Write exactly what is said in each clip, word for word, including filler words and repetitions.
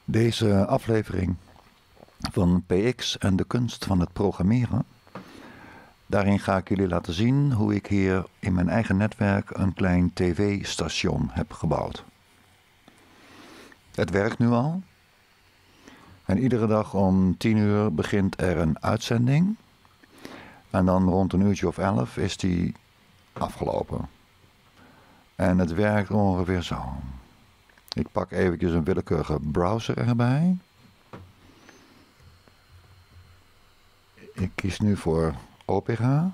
Deze aflevering van P X en de kunst van het programmeren. Daarin ga ik jullie laten zien hoe ik hier in mijn eigen netwerk een klein tv-station heb gebouwd. Het werkt nu al. En iedere dag om tien uur begint er een uitzending. En dan rond een uurtje of elf is die afgelopen. En het werkt ongeveer zo. Ik pak eventjes een willekeurige browser erbij. Ik kies nu voor Opera.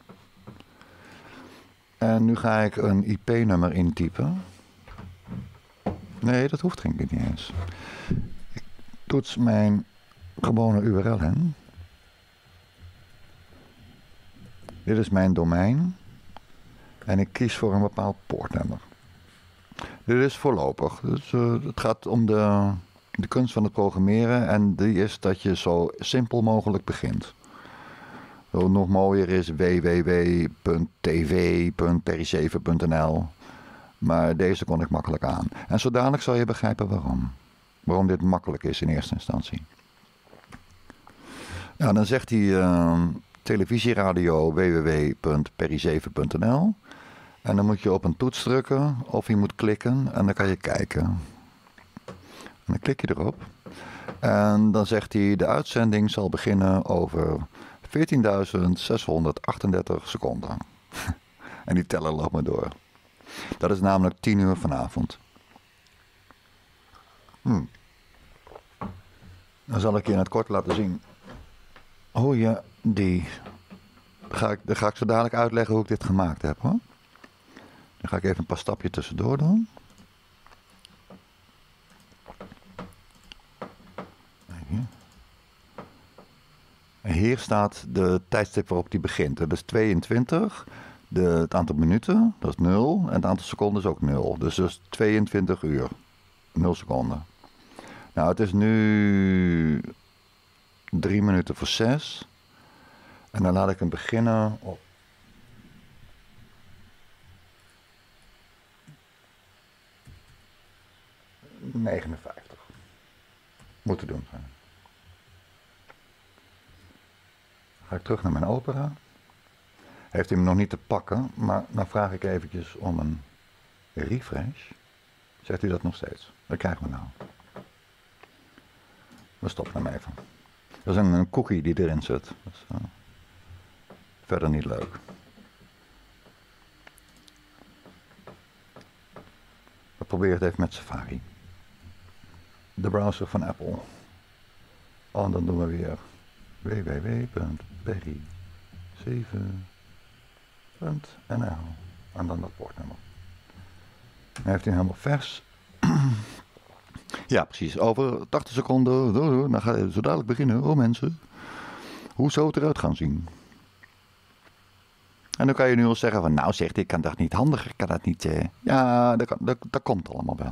En nu ga ik een I P-nummer intypen. Nee, dat hoeft denk ik niet eens. Ik toets mijn gewone U R L in. Dit is mijn domein. En ik kies voor een bepaald poortnummer. Dit is voorlopig. Dus, uh, het gaat om de, de kunst van het programmeren. En die is dat je zo simpel mogelijk begint. Wat nog mooier is w w w punt t v punt perry zeven punt n l. Maar deze kon ik makkelijk aan. En zo dadelijk zal je begrijpen waarom. Waarom dit makkelijk is in eerste instantie. Ja, dan zegt hij uh, televisieradio w w w punt perry zeven punt n l. En dan moet je op een toets drukken of je moet klikken en dan kan je kijken. En dan klik je erop. En dan zegt hij de uitzending zal beginnen over veertienduizend zeshonderdachtendertig seconden. En die teller loopt maar door. Dat is namelijk tien uur vanavond. Hm. Dan zal ik je in het kort laten zien hoe je die... Dan ga ik, dan ga ik zo dadelijk uitleggen hoe ik dit gemaakt heb, hoor. Dan ga ik even een paar stapjes tussendoor doen. Hier. En hier staat de tijdstip waarop die begint. Dat is tweeëntwintig. De, het aantal minuten, dat is nul. En het aantal seconden is ook nul. Dus dat is tweeëntwintig uur. nul seconden. Nou, het is nu drie minuten voor zes. En dan laat ik hem beginnen op negenenvijftig. Moet te doen zijn. Ga ik terug naar mijn Opera. Heeft hij hem nog niet te pakken, maar dan vraag ik eventjes om een refresh. Zegt u dat nog steeds? Wat krijgen we nou? We stoppen hem even. Dat is een, een cookie die erin zit. Dat is uh, verder niet leuk. We proberen het even met Safari. De browser van Apple. Oh, en dan doen we weer w w w punt perry zeven punt n l en dan dat poortnummer. Dan heeft hij helemaal vers. Ja, precies. Over tachtig seconden. Dan gaat het zo dadelijk beginnen. Oh mensen. Hoe zou het eruit gaan zien? En dan kan je nu al zeggen van nou zegt ik kan dat niet handiger. Kan dat niet. Eh... Ja, dat, kan, dat, dat komt allemaal wel.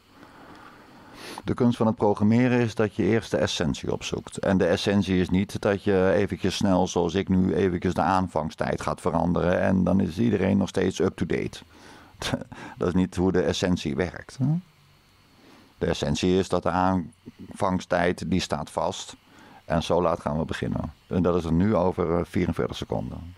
De kunst van het programmeren is dat je eerst de essentie opzoekt. En de essentie is niet dat je eventjes snel, zoals ik nu, eventjes de aanvangstijd gaat veranderen. En dan is iedereen nog steeds up-to-date. Dat is niet hoe de essentie werkt. De essentie is dat de aanvangstijd, die staat vast. En zo laat gaan we beginnen. En dat is er nu over vierenveertig seconden.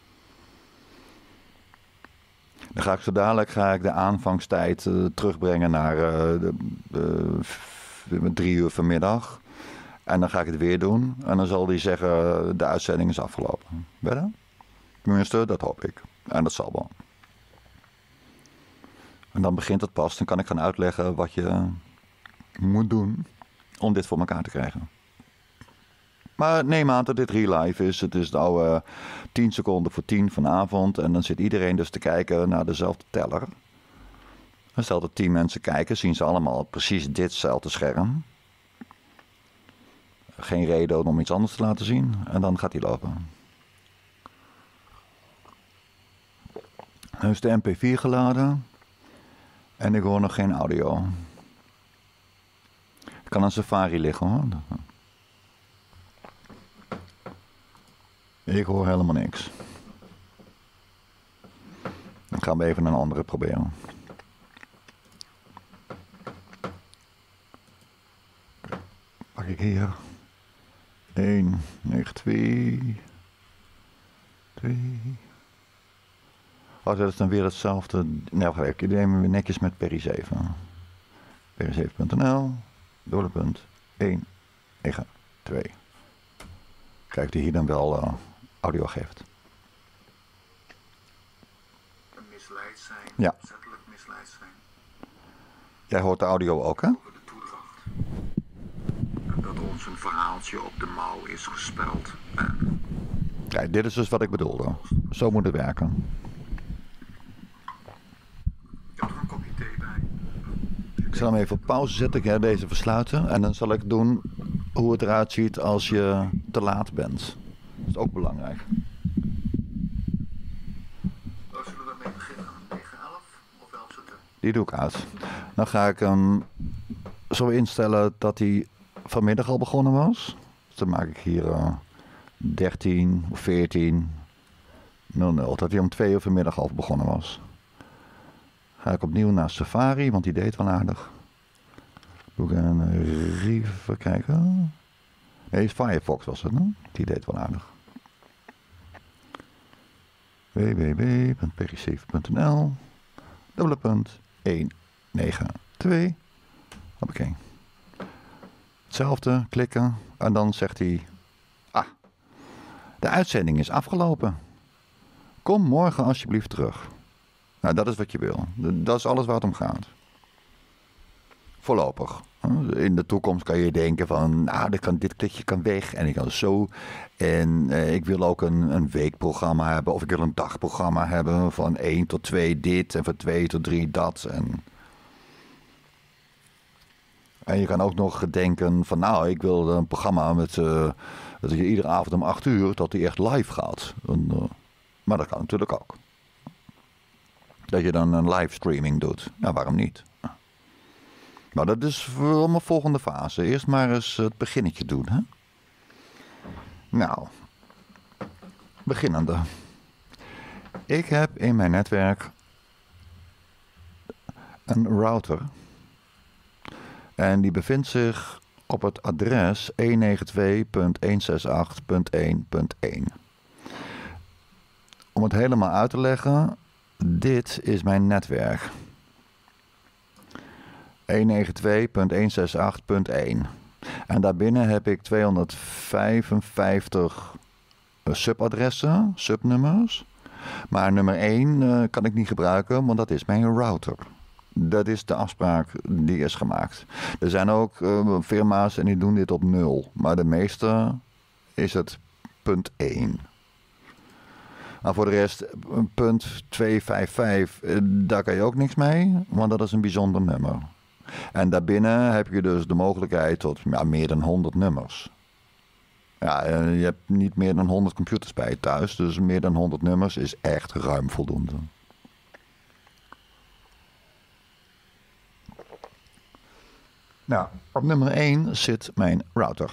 Dan ga ik zo dadelijk ga ik de aanvangstijd uh, terugbrengen naar uh, de, uh, drie uur vanmiddag. En dan ga ik het weer doen. En dan zal die zeggen, de uitzending is afgelopen. Wedden? Tenminste, dat hoop ik. En dat zal wel. En dan begint het pas. Dan kan ik gaan uitleggen wat je moet doen om dit voor elkaar te krijgen. Maar neem aan dat dit real life is. Het is nou uh, tien seconden voor tien vanavond. En dan zit iedereen dus te kijken naar dezelfde teller. En stel dat tien mensen kijken, zien ze allemaal precies ditzelfde scherm. Geen reden om iets anders te laten zien. En dan gaat hij lopen. Nu is de M P vier geladen. En ik hoor nog geen audio. Het kan een Safari liggen hoor. Ik hoor helemaal niks. Dan gaan we even een andere proberen. ik hier. één, negen, twee. twee. Oh, dat is dan weer hetzelfde. Nou, ik neem weer netjes met Perry zeven. Perry zeven punt n l. Dubbele punt. één, negen, twee. Kijk of die hier dan wel uh, audio geeft. Misleid zijn. Ja. Opzettelijk misleid zijn. Jij hoort de audio ook, hè? Over de toedracht. Dat ons een verhaaltje op de mouw is gespeld. En... Kijk, dit is dus wat ik bedoelde. Zo moet het werken. Ik heb er een kopje thee bij. Ik zal hem even op pauze zetten. Ik ga deze versluiten. En dan zal ik doen hoe het eruit ziet als je te laat bent. Dat is ook belangrijk. Waar zullen we mee beginnen? negen elf of elf zetten? Die doe ik uit. Dan ga ik hem zo instellen dat hij vanmiddag al begonnen was. Dus dan maak ik hier uh, dertien of veertien nul nul. Dat hij om twee uur vanmiddag al begonnen was. Ga ik opnieuw naar Safari, want die deed wel aardig. Doe ik een even kijken. Nee, Firefox was het, hè? Die deed wel aardig. w w w punt perry zeven punt n l dubbele punt één negen twee. Hoppakee. Hetzelfde, klikken. En dan zegt hij... Ah, de uitzending is afgelopen. Kom morgen alsjeblieft terug. Nou, dat is wat je wil. Dat is alles waar het om gaat. Voorlopig. In de toekomst kan je denken van... Nou, dit, kan, dit klikje kan weg en ik kan zo. En eh, ik wil ook een, een weekprogramma hebben. Of ik wil een dagprogramma hebben. Van één tot twee dit en van twee tot drie dat. En, en je kan ook nog denken van... Nou, ik wil een programma met... Uh, dat je iedere avond om acht uur... dat die echt live gaat. En, uh, maar dat kan natuurlijk ook. Dat je dan een livestreaming doet. Nou, waarom niet? Maar dat is voor mijn volgende fase. Eerst maar eens het beginnetje doen, hè? Nou, beginnende. Ik heb in mijn netwerk een router. En die bevindt zich op het adres honderdnegenentwintig punt honderdachtenzestig punt één punt één. Om het helemaal uit te leggen, dit is mijn netwerk. honderdnegenentwintig punt honderdachtenzestig punt één. En daarbinnen heb ik tweehonderdvijfenvijftig subadressen, subnummers. Maar nummer één uh, kan ik niet gebruiken, want dat is mijn router. Dat is de afspraak die is gemaakt. Er zijn ook uh, firma's en die doen dit op nul. Maar de meeste is het punt één. Nou, voor de rest, punt tweehonderdvijfenvijftig, daar kan je ook niks mee, want dat is een bijzonder nummer. En daarbinnen heb je dus de mogelijkheid tot ja, meer dan honderd nummers. Ja, je hebt niet meer dan honderd computers bij je thuis, dus meer dan honderd nummers is echt ruim voldoende. Nou, op nummer één zit mijn router.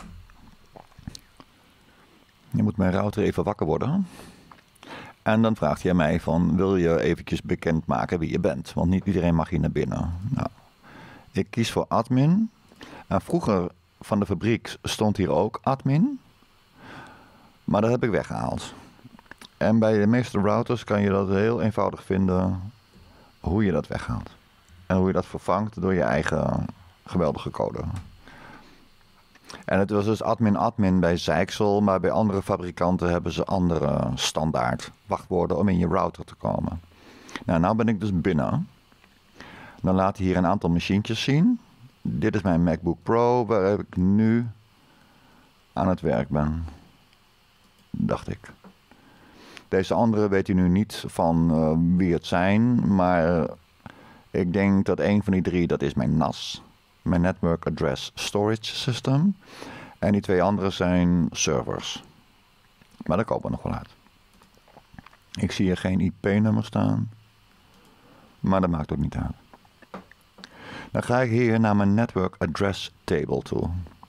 Je moet mijn router even wakker worden. En dan vraagt hij mij van, wil je eventjes bekendmaken wie je bent? Want niet iedereen mag hier naar binnen. Nou, ik kies voor admin. En vroeger van de fabriek stond hier ook admin. Maar dat heb ik weggehaald. En bij de meeste routers kan je dat heel eenvoudig vinden hoe je dat weghaalt. En hoe je dat vervangt door je eigen geweldige code. En het was dus admin-admin bij Zyxel, maar bij andere fabrikanten hebben ze andere standaard wachtwoorden om in je router te komen. Nou, nou ben ik dus binnen. Dan laat hij hier een aantal machientjes zien. Dit is mijn MacBook Pro, waar ik nu aan het werk ben. Dacht ik. Deze andere weet u nu niet van uh, wie het zijn, maar uh, ik denk dat een van die drie, dat is mijn N A S. Mijn Network Address Storage System. En die twee andere zijn servers. Maar daar komen we nog wel uit. Ik zie hier geen I P-nummer staan. Maar dat maakt ook niet uit. Dan ga ik hier naar mijn Network Address Table toe.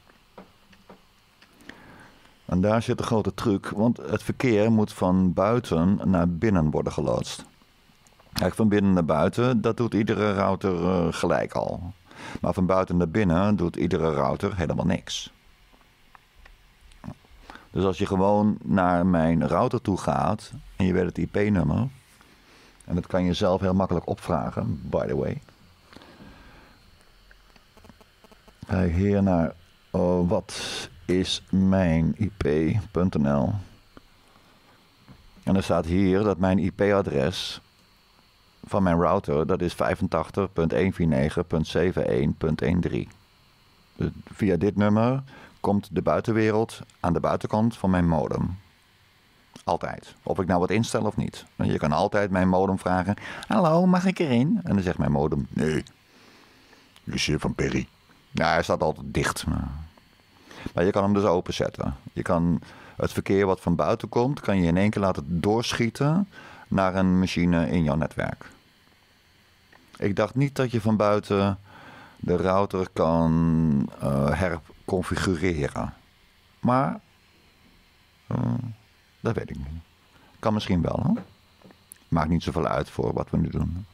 En daar zit de grote truc. Want het verkeer moet van buiten naar binnen worden geloodst. Kijk, van binnen naar buiten, dat doet iedere router uh, gelijk al. Maar van buiten naar binnen doet iedere router helemaal niks. Dus als je gewoon naar mijn router toe gaat en je weet het I P-nummer, en dat kan je zelf heel makkelijk opvragen, by the way. Ga je hier naar oh, wat is mijn I P punt N L. En er staat hier dat mijn I P-adres van mijn router, dat is vijfentachtig punt honderdnegenenveertig punt zevenenveertig punt dertien. Dus via dit nummer komt de buitenwereld aan de buitenkant van mijn modem. Altijd. Of ik nou wat instel of niet. Je kan altijd mijn modem vragen, hallo, mag ik erin? En dan zegt mijn modem, nee. Lucien van Perry. Ja, hij staat altijd dicht. Maar je kan hem dus openzetten. Je kan het verkeer wat van buiten komt, kan je in één keer laten doorschieten naar een machine in jouw netwerk. Ik dacht niet dat je van buiten de router kan uh, herconfigureren. Maar uh, dat weet ik niet. Kan misschien wel, hè? Maakt niet zoveel uit voor wat we nu doen.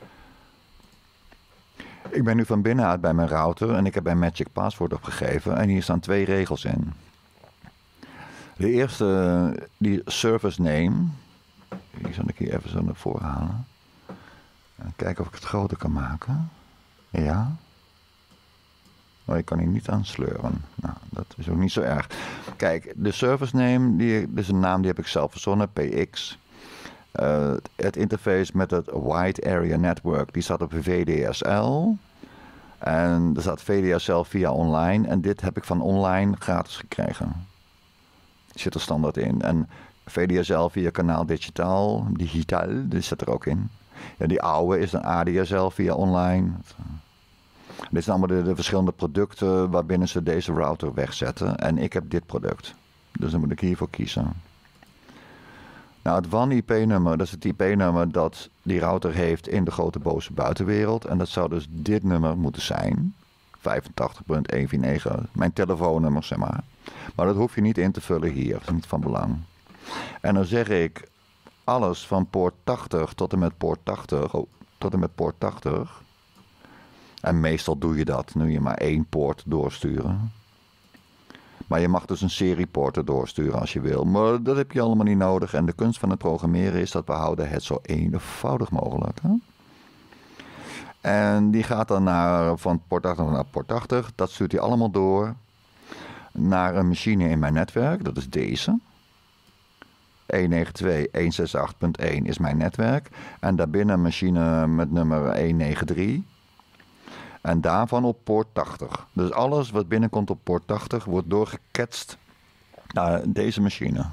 Ik ben nu van binnenuit bij mijn router en ik heb mijn Magic Password opgegeven en hier staan twee regels in. De eerste, die service name, die zal ik hier even zo naar voren halen. En kijken of ik het groter kan maken. Ja. Maar ik kan hier niet aan sleuren. Nou, dat is ook niet zo erg. Kijk, de service name, die, dat is een naam die heb ik zelf verzonnen, P X. Uh, het interface met het Wide Area Network, die staat op V D S L. En er staat V D S L via online. En dit heb ik van online gratis gekregen. Zit er standaard in. En V D S L via kanaal digitaal, digitaal, dit zit er ook in. Ja, die oude is dan A D S L via online. Dit zijn allemaal de, de verschillende producten waarbinnen ze deze router wegzetten. En ik heb dit product. Dus dan moet ik hiervoor kiezen. Nou, het W A N I P-nummer, dat is het I P-nummer dat die router heeft in de grote boze buitenwereld. En dat zou dus dit nummer moeten zijn. vijfentachtig punt honderdnegenenveertig, mijn telefoonnummer, zeg maar. Maar dat hoef je niet in te vullen hier, dat is niet van belang. En dan zeg ik alles van poort tachtig tot en met poort tachtig, oh, tot en met poort tachtig. En meestal doe je dat, nu je maar één poort doorsturen. Maar je mag dus een serie poorten doorsturen als je wil. Maar dat heb je allemaal niet nodig. En de kunst van het programmeren is dat we houden het zo eenvoudig mogelijk. Hè? En die gaat dan naar, van port tachtig naar port tachtig. Dat stuurt hij allemaal door naar een machine in mijn netwerk. Dat is deze. honderdnegenentwintig punt honderdachtenzeventig punt één is mijn netwerk. En daarbinnen een machine met nummer honderdnegenentwintig. En daarvan op poort tachtig. Dus alles wat binnenkomt op poort tachtig wordt doorgeketst naar deze machine.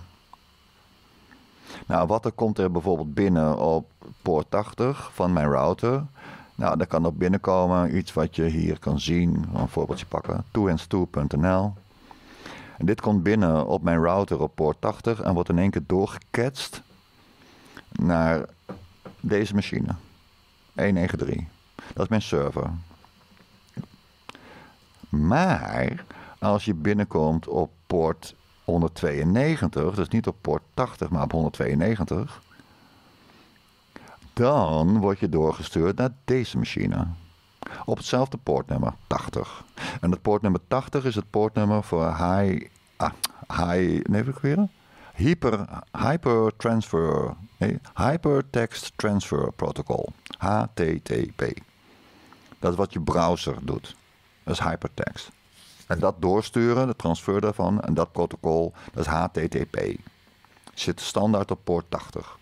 Nou, wat er komt er bijvoorbeeld binnen op poort tachtig van mijn router. Nou, daar kan op binnenkomen iets wat je hier kan zien. Een voorbeeldje pakken. two hands two punt n l. En dit komt binnen op mijn router op poort tachtig en wordt in één keer doorgeketst naar deze machine. honderdnegenentwintig. Dat is mijn server. Maar als je binnenkomt op poort honderdtweeënnegentig, dus niet op poort tachtig, maar op honderdtweeënnegentig, dan word je doorgestuurd naar deze machine. Op hetzelfde poortnummer, tachtig. En het poortnummer tachtig is het poortnummer voor high, ah, high, nee, even weer? Hyper, hyper transfer, nee, Hypertext Transfer Protocol, H T T P. Dat is wat je browser doet. Dat is hypertext. En dat doorsturen, de transfer daarvan, en dat protocol, dat is H T T P. Zit standaard op poort tachtig.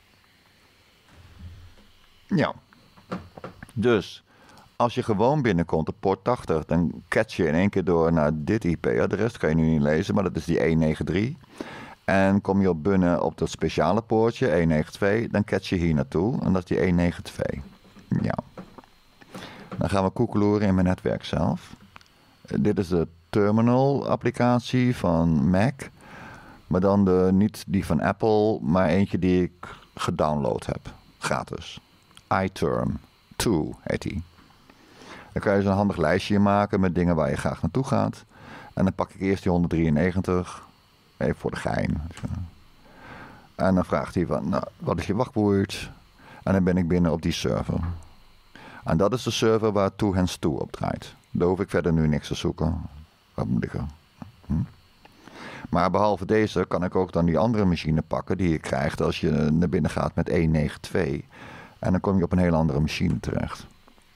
Ja. Dus, als je gewoon binnenkomt op poort tachtig, dan catch je in één keer door naar dit I P-adres. Dat kan je nu niet lezen, maar dat is die honderdnegenentwintig. En kom je op binnen op dat speciale poortje, honderdnegenentwintig, dan catch je hier naartoe. En dat is die honderdnegenentwintig. Ja. Dan gaan we koekeloeren in mijn netwerk zelf. Dit is de terminal applicatie van Mac. Maar dan de, niet die van Apple, maar eentje die ik gedownload heb. Gratis. iTerm twee heet die. Dan kan je zo'n handig lijstje maken met dingen waar je graag naartoe gaat. En dan pak ik eerst die honderddrieënnegentig. Even voor de gein. En dan vraagt hij van, nou, wat is je wachtwoord? En dan ben ik binnen op die server. En dat is de server waar two hands two op draait. Daar hoef ik verder nu niks te zoeken. Wat moet ik er? Hm? Maar behalve deze kan ik ook dan die andere machine pakken die je krijgt als je naar binnen gaat met honderdnegenentwintig. En dan kom je op een hele andere machine terecht.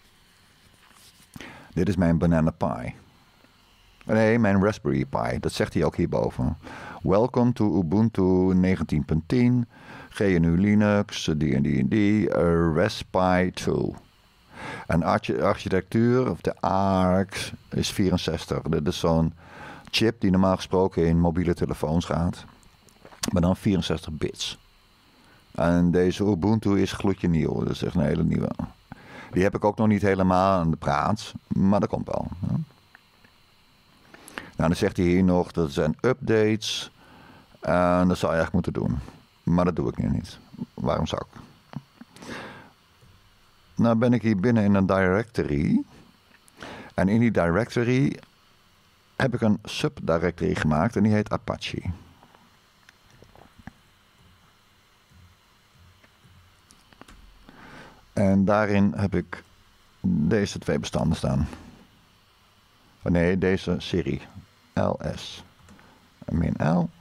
Dit is mijn Banana Pi. Nee, mijn Raspberry Pi. Dat zegt hij ook hierboven. Welcome to Ubuntu negentien punt tien. G N U Linux, die en die en die. Uh, Raspberry twee. En arch- architectuur, of de A R C, is vierenzestig. Dit is zo'n chip die normaal gesproken in mobiele telefoons gaat. Maar dan vierenzestig bits. En deze Ubuntu is gloedje nieuw. Dat is echt een hele nieuwe. Die heb ik ook nog niet helemaal aan de praat. Maar dat komt wel. Ja. Nou, dan zegt hij hier nog, dat zijn updates. En dat zou je eigenlijk moeten doen. Maar dat doe ik nu niet. Waarom zou ik? Nou ben ik hier binnen in een directory. En in die directory heb ik een subdirectory gemaakt. En die heet Apache. En daarin heb ik deze twee bestanden staan. Oh nee, deze serie. L S. Min L.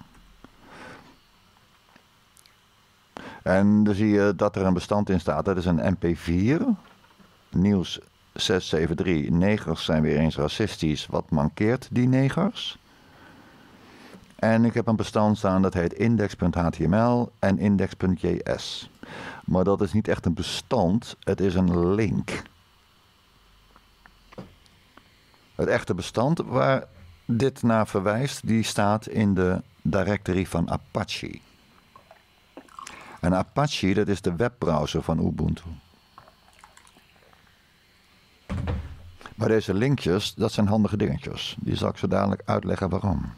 En dan zie je dat er een bestand in staat. Dat is een M P vier. Nieuws zes zeven drie. Negers zijn weer eens racistisch. Wat mankeert die negers? En ik heb een bestand staan dat heet index.html en index.js. Maar dat is niet echt een bestand. Het is een link. Het echte bestand waar dit naar verwijst, die staat in de directory van Apache. En Apache, dat is de webbrowser van Ubuntu. Maar deze linkjes, dat zijn handige dingetjes. Die zal ik zo dadelijk uitleggen waarom.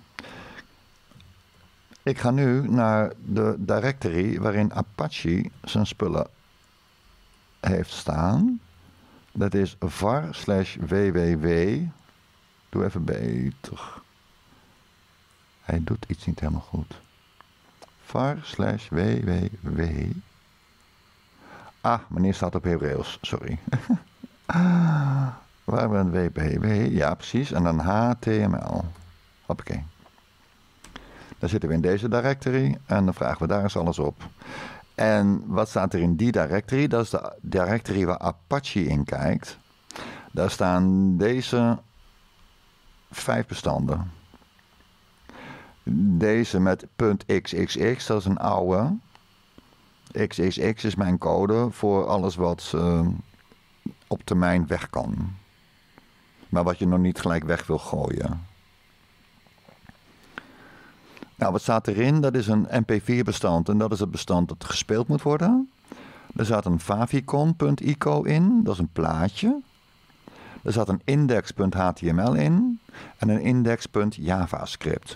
Ik ga nu naar de directory waarin Apache zijn spullen heeft staan. Dat is var slash www. Doe even beter. Hij doet iets niet helemaal goed. var slash www. Ah, meneer staat op Hebreeuws. Sorry. Waar ben W P W? Ja, precies. En dan H T M L. Hoppakee. Dan zitten we in deze directory en dan vragen we daar eens alles op. En wat staat er in die directory? Dat is de directory waar Apache in kijkt. Daar staan deze vijf bestanden. Deze met .xxx, dat is een oude. X X X is mijn code voor alles wat uh, op termijn weg kan. Maar wat je nog niet gelijk weg wil gooien. Nou, wat staat erin? Dat is een M P vier bestand en dat is het bestand dat gespeeld moet worden. Er zat een favicon.ico in, dat is een plaatje. Er zat een index.html in en een index.javascript.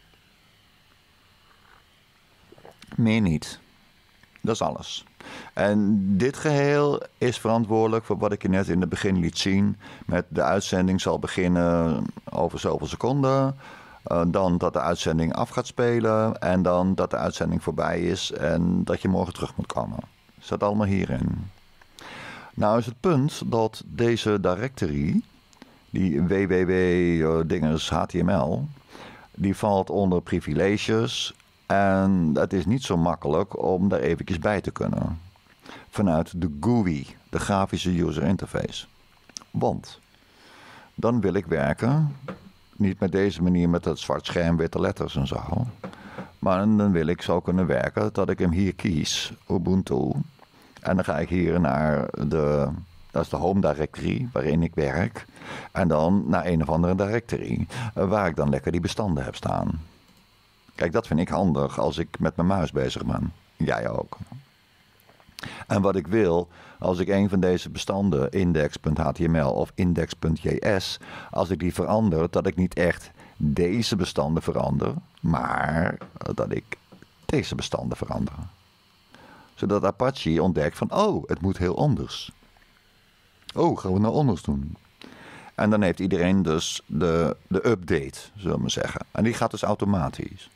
Meer niet. Dat is alles. En dit geheel is verantwoordelijk voor wat ik je net in het begin liet zien. Met de uitzending zal beginnen over zoveel seconden. Uh, dan dat de uitzending af gaat spelen. En dan dat de uitzending voorbij is. En dat je morgen terug moet komen. Dat staat allemaal hierin. Nou is het punt dat deze directory, die www-dinges H T M L, die valt onder privileges. En het is niet zo makkelijk om daar eventjes bij te kunnen. Vanuit de G U I, de grafische user interface. Want dan wil ik werken, niet met deze manier met het zwart scherm, witte letters en zo. Maar dan wil ik zo kunnen werken dat ik hem hier kies, Ubuntu. En dan ga ik hier naar de, dat is de home directory waarin ik werk. En dan naar een of andere directory waar ik dan lekker die bestanden heb staan. Kijk, dat vind ik handig als ik met mijn muis bezig ben. Jij ook. En wat ik wil, als ik een van deze bestanden, index.html of index.js, als ik die verander, dat ik niet echt deze bestanden verander, maar dat ik deze bestanden verander. Zodat Apache ontdekt van, oh, het moet heel anders. Oh, gaan we nou anders doen? En dan heeft iedereen dus de, de update, zullen we maar zeggen. En die gaat dus automatisch.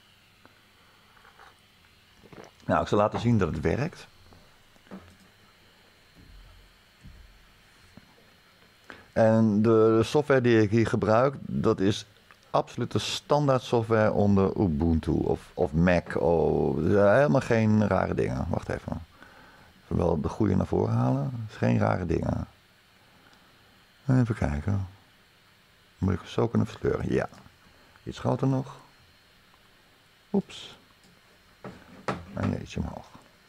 Nou, ik zal laten zien dat het werkt. En de, de software die ik hier gebruik, dat is absoluut de standaard software onder Ubuntu of, of Mac. Oh, er zijn helemaal geen rare dingen. Wacht even. Even wel de goede naar voren halen. Er is geen rare dingen. Even kijken. Moet ik zo kunnen verkleuren? Ja. Iets groter nog. Oeps. En jeetje omhoog.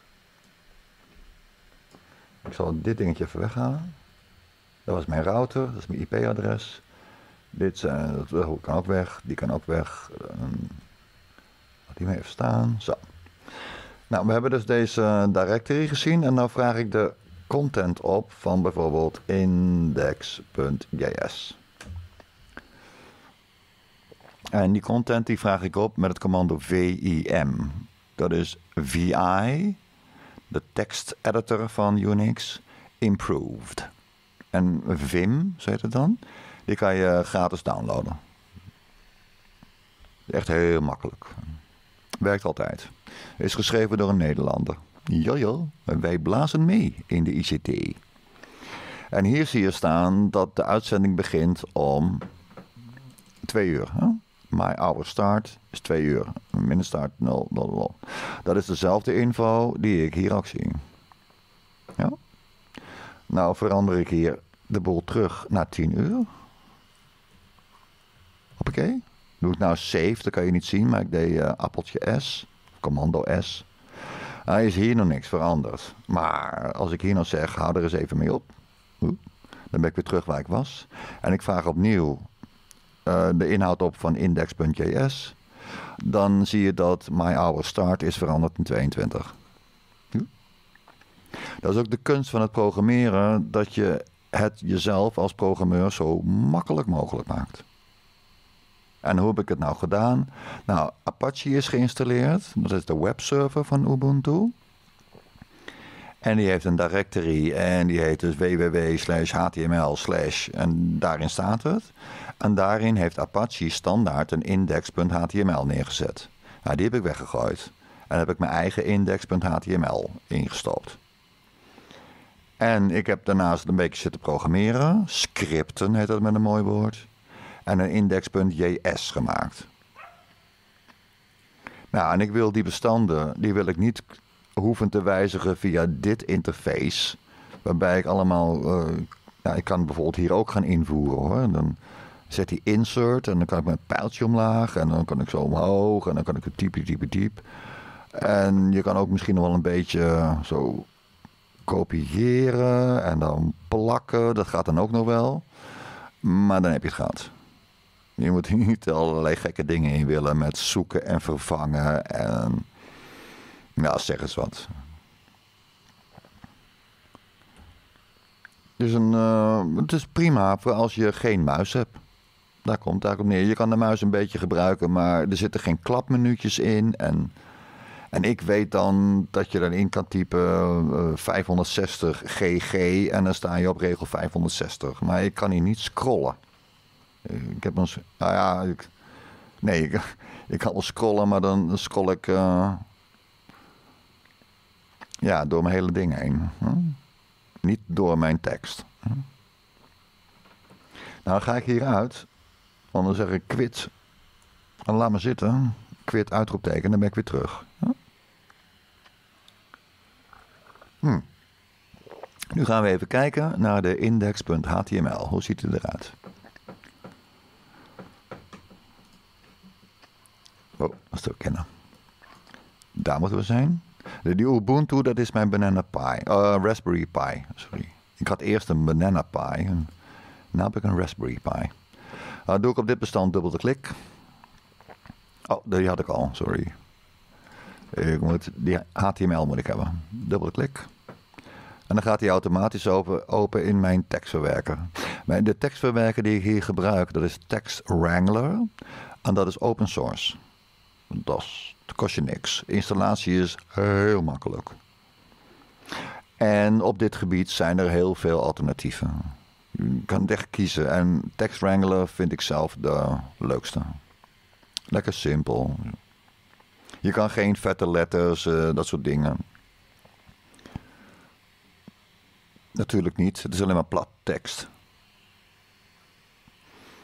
Ik zal dit dingetje even weghalen. Dat was mijn router, dat is mijn I P-adres. Dit uh, dat kan ook weg, die kan ook weg. Um, laat die maar even staan. Zo. Nou, we hebben dus deze directory gezien en nou vraag ik de content op van bijvoorbeeld index.js. En die content die vraag ik op met het commando vim. Dat is V I, de text editor van Unix, improved. En Vim, zo heet het dan, die kan je gratis downloaden. Echt heel makkelijk. Werkt altijd. Is geschreven door een Nederlander. Jojo, wij blazen mee in de I C T. En hier zie je staan dat de uitzending begint om twee uur. Hè? My hour start is twee uur. Minute start nul, nul, nul. Dat is dezelfde info die ik hier ook zie. Ja? Nou verander ik hier de boel terug naar tien uur. Hoppakee. Doe ik nou save, dat kan je niet zien, maar ik deed uh, appeltje S, commando S. Hij is hier nog niks veranderd. Maar als ik hier nou zeg, hou er eens even mee op. Dan ben ik weer terug waar ik was. En ik vraag opnieuw uh, de inhoud op van index.js. Dan zie je dat my hour start is veranderd in tweeëntwintig. Dat is ook de kunst van het programmeren, dat je het jezelf als programmeur zo makkelijk mogelijk maakt. En hoe heb ik het nou gedaan? Nou, Apache is geïnstalleerd. Dat is de webserver van Ubuntu. En die heeft een directory en die heet dus www slash html slash en daarin staat het. En daarin heeft Apache standaard een index.html neergezet. Nou, die heb ik weggegooid. En heb ik mijn eigen index.html ingestopt. En ik heb daarnaast een beetje zitten programmeren. Scripten heet dat met een mooi woord. En een index.js gemaakt. Nou, en ik wil die bestanden, die wil ik niet hoeven te wijzigen via dit interface. Waarbij ik allemaal, uh, nou, ik kan bijvoorbeeld hier ook gaan invoeren hoor. Dan zet die insert en dan kan ik met een pijltje omlaag. En dan kan ik zo omhoog en dan kan ik het typen, typen, typen. En je kan ook misschien nog wel een beetje zo kopiëren en dan plakken. Dat gaat dan ook nog wel. Maar dan heb je het gehad. Je moet hier niet allerlei gekke dingen in willen met zoeken en vervangen en ja, zeg eens wat. Dus een, uh, het is prima voor als je geen muis hebt. Daar komt het eigenlijk op neer. Je kan de muis een beetje gebruiken, maar er zitten geen klapmenuutjes in. En, en ik weet dan dat je erin kan typen uh, vijfhonderdzestig G G en dan sta je op regel vijfhonderdzestig. Maar ik kan hier niet scrollen. Ik heb ons, nou ja, ik, nee, ik, ik kan wel scrollen, maar dan scroll ik uh, ja, door mijn hele ding heen. Huh? Niet door mijn tekst. Huh? Nou, dan ga ik hieruit, want dan zeg ik quit. En laat me zitten, quit uitroepteken, dan ben ik weer terug. Huh? Hm. Nu gaan we even kijken naar de index.html. Hoe ziet het eruit? Oh, dat is te kennen. Daar moeten we zijn. De, die Ubuntu, dat is mijn Banana Pi. Uh, Raspberry Pi, sorry. Ik had eerst een Banana Pi. En nu heb ik een Raspberry Pi. Uh, doe ik op dit bestand dubbel de klik. Oh, die had ik al, sorry. Ik moet, die H T M L moet ik hebben. Dubbel de klik. En dan gaat hij automatisch open, open in mijn tekstverwerker. De tekstverwerker die ik hier gebruik, dat is Text Wrangler. En dat is open source. Dat, is, dat kost je niks. Installatie is heel makkelijk. En op dit gebied zijn er heel veel alternatieven. Je kan het echt kiezen. En Text Wrangler vind ik zelf de leukste. Lekker simpel. Je kan geen vette letters, uh, dat soort dingen. Natuurlijk niet. Het is alleen maar plat tekst.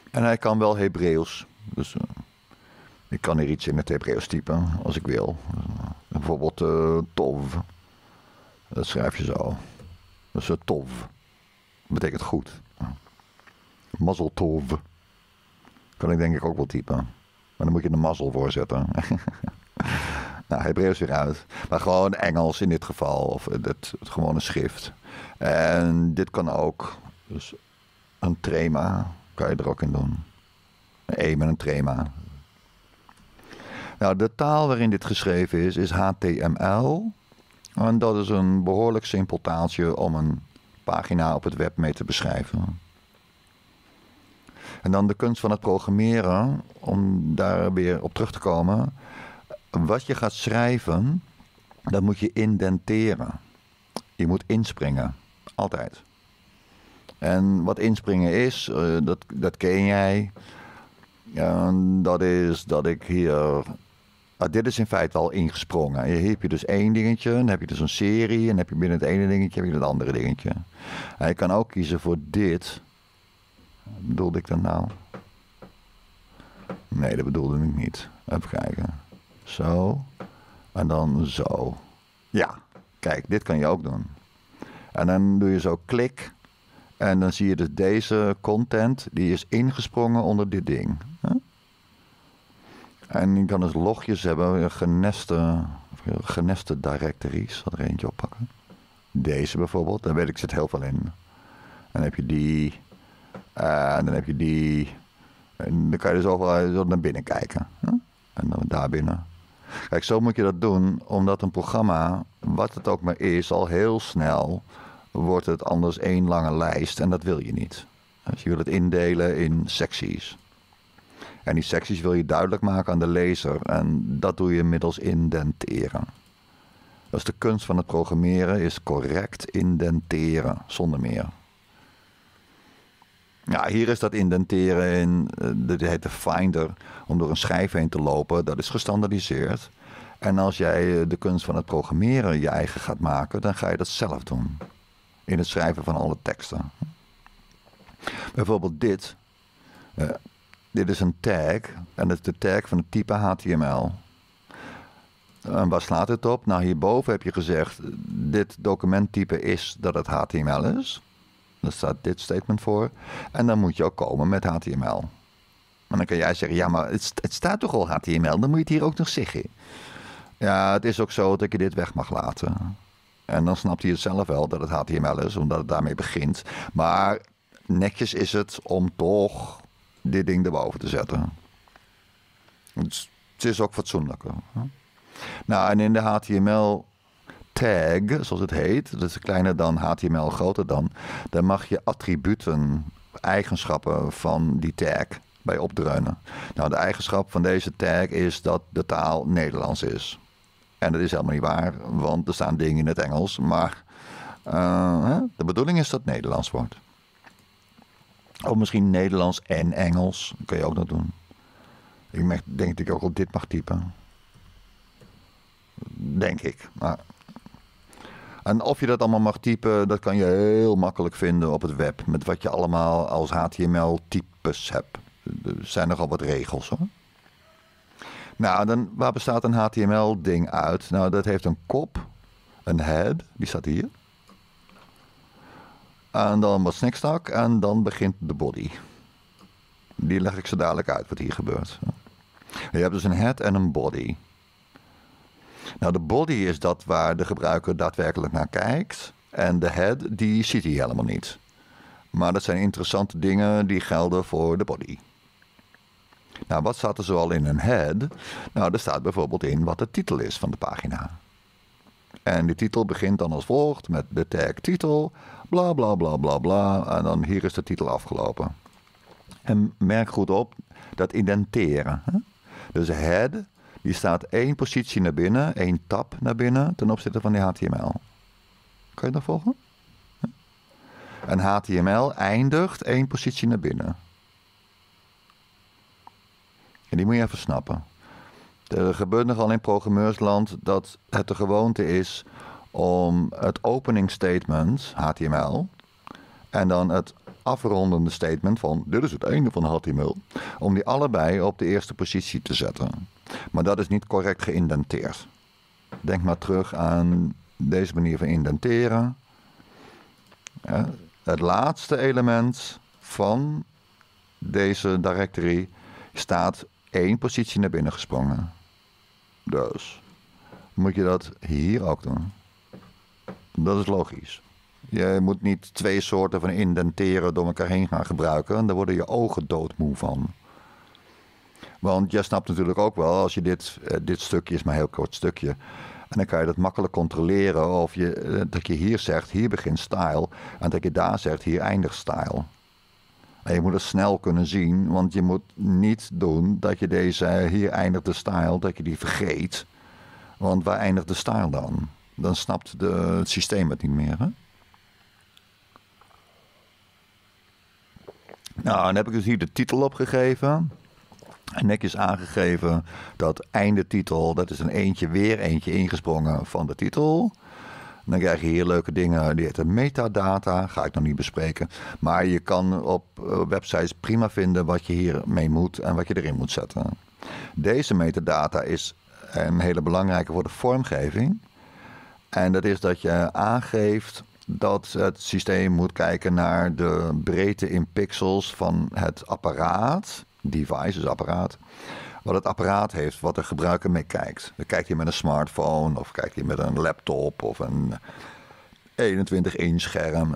En hij kan wel Hebreeuws. Dus uh, ik kan hier iets in het Hebreeuws typen als ik wil. Uh, bijvoorbeeld uh, tov. Dat schrijf je zo. Dat is uh, tov. Dat betekent goed. Mazzel tov. Kan ik denk ik ook wel typen. Maar dan moet je de mazzel voorzetten. Nou, Hebreeuws weer uit. Maar gewoon Engels in dit geval. Of het, het, het gewone schrift. En dit kan ook. Dus een trema kan je er ook in doen. Een E met een trema. Nou, de taal waarin dit geschreven is, is H T M L. En dat is een behoorlijk simpel taaltje om een pagina op het web mee te beschrijven. En dan de kunst van het programmeren, om daar weer op terug te komen. Wat je gaat schrijven, dat moet je indenteren. Je moet inspringen. Altijd. En wat inspringen is, uh, dat, dat ken jij. Uh, dat is dat ik hier... Uh, dit is in feite al ingesprongen. Hier heb je dus één dingetje, dan heb je dus een serie... en dan heb je binnen het ene dingetje heb je het andere dingetje. En je kan ook kiezen voor dit. Wat bedoelde ik dan nou? Nee, dat bedoelde ik niet. Even kijken. Zo. En dan zo. Ja, kijk, dit kan je ook doen. En dan doe je zo klik... En dan zie je dus deze content, die is ingesprongen onder dit ding. Huh? En je kan dus logjes hebben, geneste, geneste directories. Ik zal er eentje oppakken. Deze bijvoorbeeld, daar weet ik zit heel veel in. En dan heb je die. Uh, en dan heb je die. En dan kan je dus overal zo naar binnen kijken. Huh? En dan daar binnen. Kijk, zo moet je dat doen, omdat een programma, wat het ook maar is, al heel snel... wordt het anders één lange lijst en dat wil je niet. Dus je wil het indelen in secties. En die secties wil je duidelijk maken aan de lezer en dat doe je middels indenteren. Dus de kunst van het programmeren is correct indenteren, zonder meer. Ja, hier is dat indenteren in, dit heet de Finder, om door een schijf heen te lopen. Dat is gestandaardiseerd. En als jij de kunst van het programmeren je eigen gaat maken, dan ga je dat zelf doen. In het schrijven van alle teksten. Bijvoorbeeld dit. Uh, dit is een tag. En dat is de tag van het type H T M L. En waar slaat het op? Nou, hierboven heb je gezegd... dit documenttype is dat het H T M L is. Daar staat dit statement voor. En dan moet je ook komen met H T M L. En dan kan jij zeggen... ja, maar het, het staat toch al H T M L? Dan moet je het hier ook nog zeggen. Ja, het is ook zo dat je dit weg mag laten... En dan snapt hij het zelf wel dat het H T M L is, omdat het daarmee begint. Maar netjes is het om toch dit ding erboven te zetten. Het is ook fatsoenlijker. Nou, en in de H T M L tag, zoals het heet, dat is kleiner dan H T M L, groter dan, dan mag je attributen, eigenschappen van die tag bij opdreunen. Nou, de eigenschap van deze tag is dat de taal Nederlands is. En dat is helemaal niet waar, want er staan dingen in het Engels. Maar uh, de bedoeling is dat het Nederlands wordt. Of misschien Nederlands en Engels. Dat kun je ook nog doen. Ik denk dat ik ook op dit mag typen. Denk ik. Maar... En of je dat allemaal mag typen, dat kan je heel makkelijk vinden op het web. Met wat je allemaal als H T M L-types hebt. Er zijn nogal wat regels hoor. Nou, dan, waar bestaat een H T M L-ding uit? Nou, dat heeft een kop, een head, die staat hier. En dan wat snikstak en dan begint de body. Die leg ik zo dadelijk uit, wat hier gebeurt. Je hebt dus een head en een body. Nou, de body is dat waar de gebruiker daadwerkelijk naar kijkt. En de head, die ziet hij helemaal niet. Maar dat zijn interessante dingen die gelden voor de body. Nou, wat staat er zoal in een head? Nou, er staat bijvoorbeeld in wat de titel is van de pagina. En die titel begint dan als volgt met de tag titel, bla bla bla bla bla. En dan hier is de titel afgelopen. En merk goed op, dat indenteren. Hè? Dus head, die staat één positie naar binnen, één tab naar binnen ten opzichte van die H T M L. Kan je dat volgen? En H T M L eindigt één positie naar binnen. En die moet je even snappen. Er gebeurt nogal in programmeursland dat het de gewoonte is om het opening statement, H T M L, en dan het afrondende statement van dit is het einde van H T M L, om die allebei op de eerste positie te zetten. Maar dat is niet correct geïndenteerd. Denk maar terug aan deze manier van indenteren. Ja, het laatste element van deze directory staat één positie naar binnen gesprongen. Dus moet je dat hier ook doen. Dat is logisch. Je moet niet twee soorten van indenteren door elkaar heen gaan gebruiken. Daar worden je ogen doodmoe van. Want je snapt natuurlijk ook wel, als je dit, dit stukje is maar een heel kort stukje. En dan kan je dat makkelijk controleren of je, dat je hier zegt, hier begint style. En dat je daar zegt, hier eindigt style. En je moet het snel kunnen zien, want je moet niet doen dat je deze, hier eindigt de style, dat je die vergeet. Want waar eindigt de style dan? Dan snapt de, het systeem het niet meer, hè? Nou, dan heb ik dus hier de titel opgegeven. En netjes aangegeven dat einde titel, dat is een eentje, weer eentje ingesprongen van de titel. Dan krijg je hier leuke dingen, die heten metadata, ga ik nog niet bespreken. Maar je kan op websites prima vinden wat je hiermee moet en wat je erin moet zetten. Deze metadata is een hele belangrijke voor de vormgeving. En dat is dat je aangeeft dat het systeem moet kijken naar de breedte in pixels van het apparaat. Device is apparaat. Wat het apparaat heeft, wat de gebruiker mee kijkt. Dan kijkt hij met een smartphone of kijkt hij met een laptop of een eenentwintig inch scherm.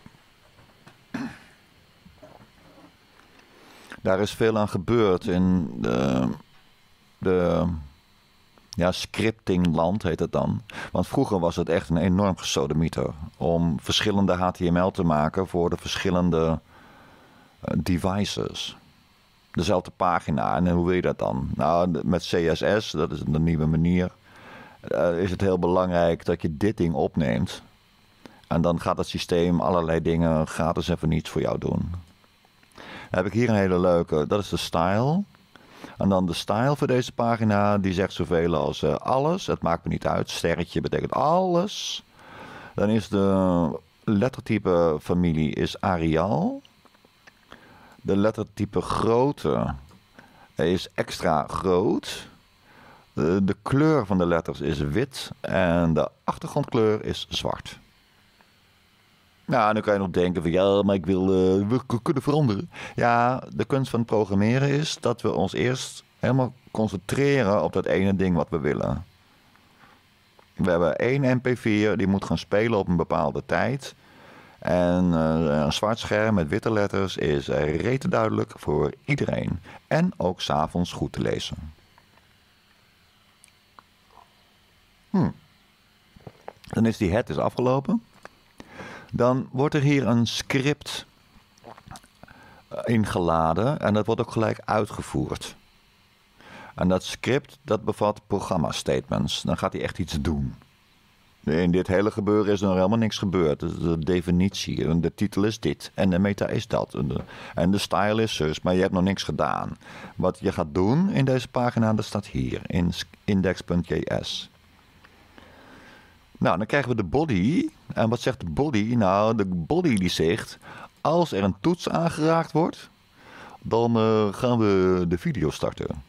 Daar is veel aan gebeurd in de, de ja, scriptingland heet het dan. Want vroeger was het echt een enorm gesodemieter om verschillende H T M L te maken voor de verschillende uh, devices. Dezelfde pagina. En hoe wil je dat dan? Nou, met C S S, dat is een nieuwe manier, uh, is het heel belangrijk dat je dit ding opneemt. En dan gaat het systeem allerlei dingen gratis en voor niets voor jou doen. Dan heb ik hier een hele leuke, dat is de style. En dan de style voor deze pagina, die zegt zoveel als uh, alles. Het maakt me niet uit. Sterretje betekent alles. Dan is de lettertype familie is Arial. De lettertype grootte is extra groot. De, de kleur van de letters is wit. En de achtergrondkleur is zwart. Nou, dan kan je nog denken van ja, maar ik wil uh, we kunnen veranderen. Ja, de kunst van het programmeren is dat we ons eerst helemaal concentreren op dat ene ding wat we willen. We hebben één M P vier, die moet gaan spelen op een bepaalde tijd. En uh, een zwart scherm met witte letters is rete duidelijk voor iedereen. En ook 's avonds goed te lezen. Hm. Dan is die het is afgelopen. Dan wordt er hier een script ingeladen en dat wordt ook gelijk uitgevoerd. En dat script dat bevat programma-statements. Dan gaat hij echt iets doen. In dit hele gebeuren is er nog helemaal niks gebeurd. De definitie, de titel is dit en de meta is dat. En de, en de style is zus, maar je hebt nog niks gedaan. Wat je gaat doen in deze pagina, dat staat hier in index.js. Nou, dan krijgen we de body. En wat zegt de body? Nou, de body die zegt, als er een toets aangeraakt wordt, dan uh, gaan we de video starten.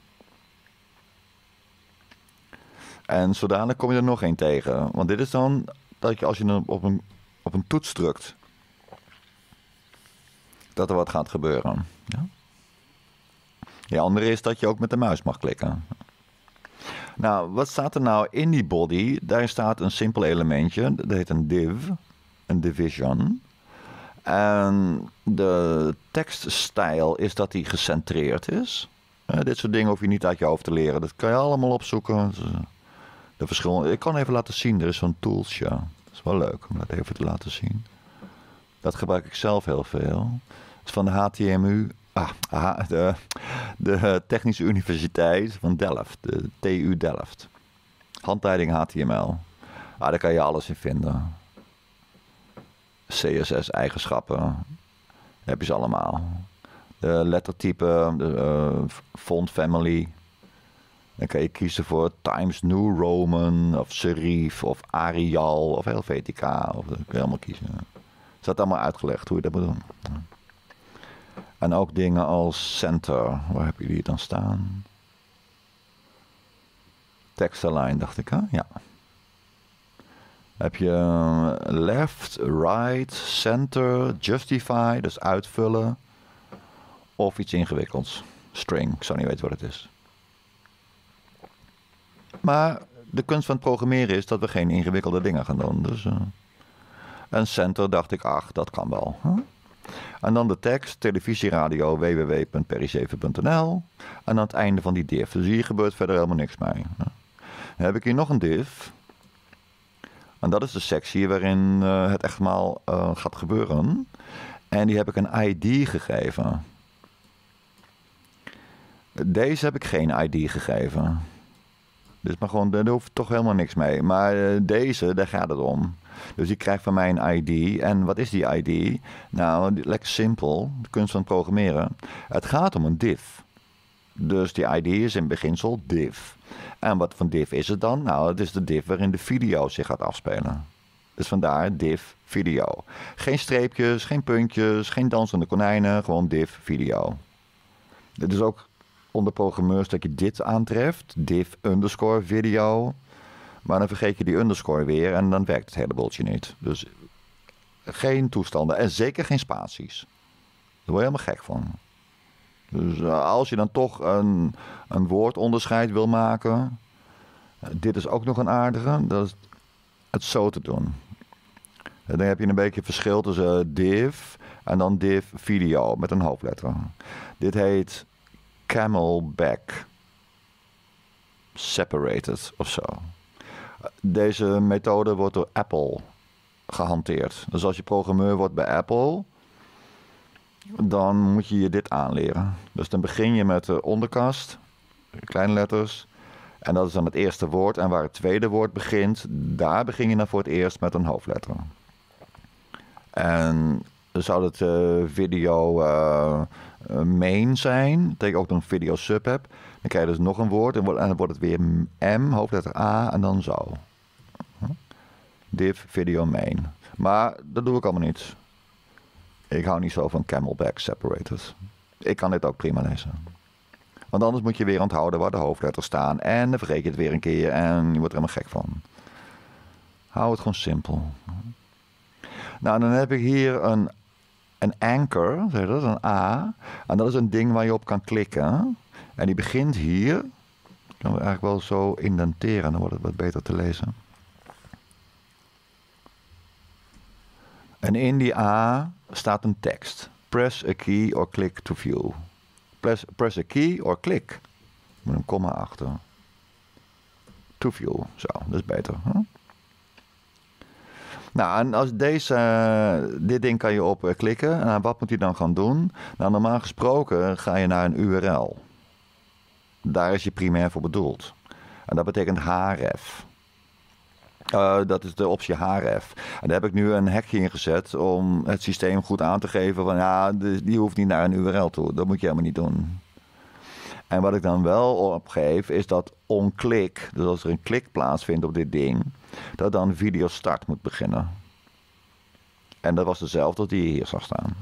En zodanig kom je er nog één tegen. Want dit is dan dat je als je op een, op een toets drukt, dat er wat gaat gebeuren. Ja? De andere is dat je ook met de muis mag klikken. Nou, wat staat er nou in die body? Daar staat een simpel elementje. Dat heet een div. Een division. En de tekststijl is dat die gecentreerd is. Uh, dit soort dingen hoef je niet uit je hoofd te leren. Dat kan je allemaal opzoeken. De verschil... Ik kan even laten zien. Er is zo'n toolsje. Dat is wel leuk om dat even te laten zien. Dat gebruik ik zelf heel veel. Het is van de H T M U. Ah, de, de Technische Universiteit van Delft. De T U Delft. Handleiding H T M L. Ah, daar kan je alles in vinden. C S S-eigenschappen. Heb je ze allemaal. De lettertype, de uh, font family. Dan kan je kiezen voor Times New Roman, of Serif, of Arial, of Helvetica. Of dat kun je allemaal kiezen. Het staat allemaal uitgelegd hoe je dat moet doen. En ook dingen als center. Waar heb je die dan staan? Text-align, dacht ik, hè? Ja. Heb je left, right, center, justify, dus uitvullen. Of iets ingewikkelds. String, ik zou niet weten wat het is. Maar de kunst van het programmeren is dat we geen ingewikkelde dingen gaan doen. Dus, uh, en center dacht ik, ach, dat kan wel. Huh? En dan de tekst, televisieradio, w w w punt perry zeven punt n l. En aan het einde van die div. Dus hier gebeurt verder helemaal niks mee. Huh? Dan heb ik hier nog een div. En dat is de sectie waarin uh, het echt maar uh, gaat gebeuren. En die heb ik een I D gegeven. Deze heb ik geen I D gegeven. Dus maar gewoon, daar hoeft toch helemaal niks mee. Maar uh, deze, daar gaat het om. Dus die krijgt van mij een I D. En wat is die I D? Nou, lekker simpel. De kunst van het programmeren. Het gaat om een div. Dus die I D is in beginsel div. En wat voor div is het dan? Nou, het is de div waarin de video zich gaat afspelen. Dus vandaar div video. Geen streepjes, geen puntjes, geen dansende konijnen. Gewoon div video. Het is ook onder programmeurs dat je dit aantreft. Div underscore video. Maar dan vergeet je die underscore weer en dan werkt het hele boeltje niet. Dus geen toestanden en zeker geen spaties. Daar word je helemaal gek van. Dus uh, als je dan toch een, een woordonderscheid wil maken. Uh, dit is ook nog een aardige. Dat is het zo te doen. En dan heb je een beetje verschil tussen uh, div en dan div video met een hoofdletter. Dit heet Camelback Separated of zo. Deze methode wordt door Apple gehanteerd. Dus als je programmeur wordt bij Apple, dan moet je je dit aanleren. Dus dan begin je met de onderkast, kleine letters. En dat is dan het eerste woord. En waar het tweede woord begint, daar begin je dan voor het eerst met een hoofdletter. En zou het uh, video uh, uh, main zijn, dat ik ook nog een video sub heb, dan krijg je dus nog een woord en, en dan wordt het weer M, hoofdletter A en dan zo. Div video main. Maar dat doe ik allemaal niet. Ik hou niet zo van Camelback Separated. Ik kan dit ook prima lezen. Want anders moet je weer onthouden waar de hoofdletters staan. En dan vergeet je het weer een keer en je wordt er helemaal gek van. Hou het gewoon simpel. Nou, dan heb ik hier een, een anchor, zeg je dat, een A. En dat is een ding waar je op kan klikken. En die begint hier. Ik kan het eigenlijk wel zo indenteren, dan wordt het wat beter te lezen. En in die A staat een tekst. Press a key or click to view. Press, press a key or click. Met een komma achter. To view. Zo, dat is beter. Huh? Nou, en als deze, uh, dit ding kan je op uh, klikken. En wat moet hij dan gaan doen? Nou, normaal gesproken ga je naar een U R L. Daar is je primair voor bedoeld. En dat betekent href. Uh, dat is de optie href. En daar heb ik nu een hekje in gezet om het systeem goed aan te geven van ja, die hoeft niet naar een U R L toe. Dat moet je helemaal niet doen. En wat ik dan wel opgeef is dat onklik, dus als er een klik plaatsvindt op dit ding, dat dan video start moet beginnen. En dat was dezelfde die hier zag staan.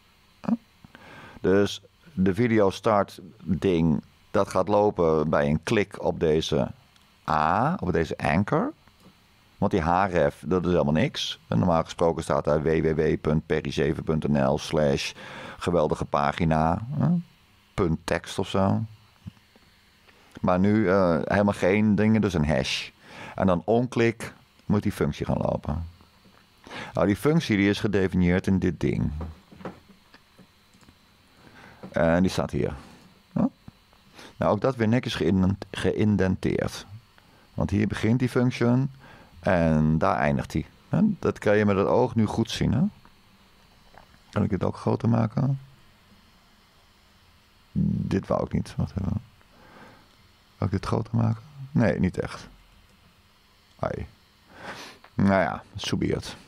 Dus de video start ding, dat gaat lopen bij een klik op deze A, op deze anchor. Want die href, dat is helemaal niks. En normaal gesproken staat daar w w w punt perry zeven punt n l slash geweldige pagina. Hè? Punt tekst of zo. Maar nu uh, helemaal geen dingen, dus een hash. En dan onklik moet die functie gaan lopen. Nou, die functie die is gedefinieerd in dit ding. En die staat hier. Huh? Nou, ook dat weer netjes geïndenteerd. Want hier begint die functie en daar eindigt die. Dat kan je met het oog nu goed zien. Hè? Kan ik dit ook groter maken? Dit wou ik niet. Wat hebben we? Wou ik dit groter maken? Nee, niet echt. Ai. Nou ja, so be it.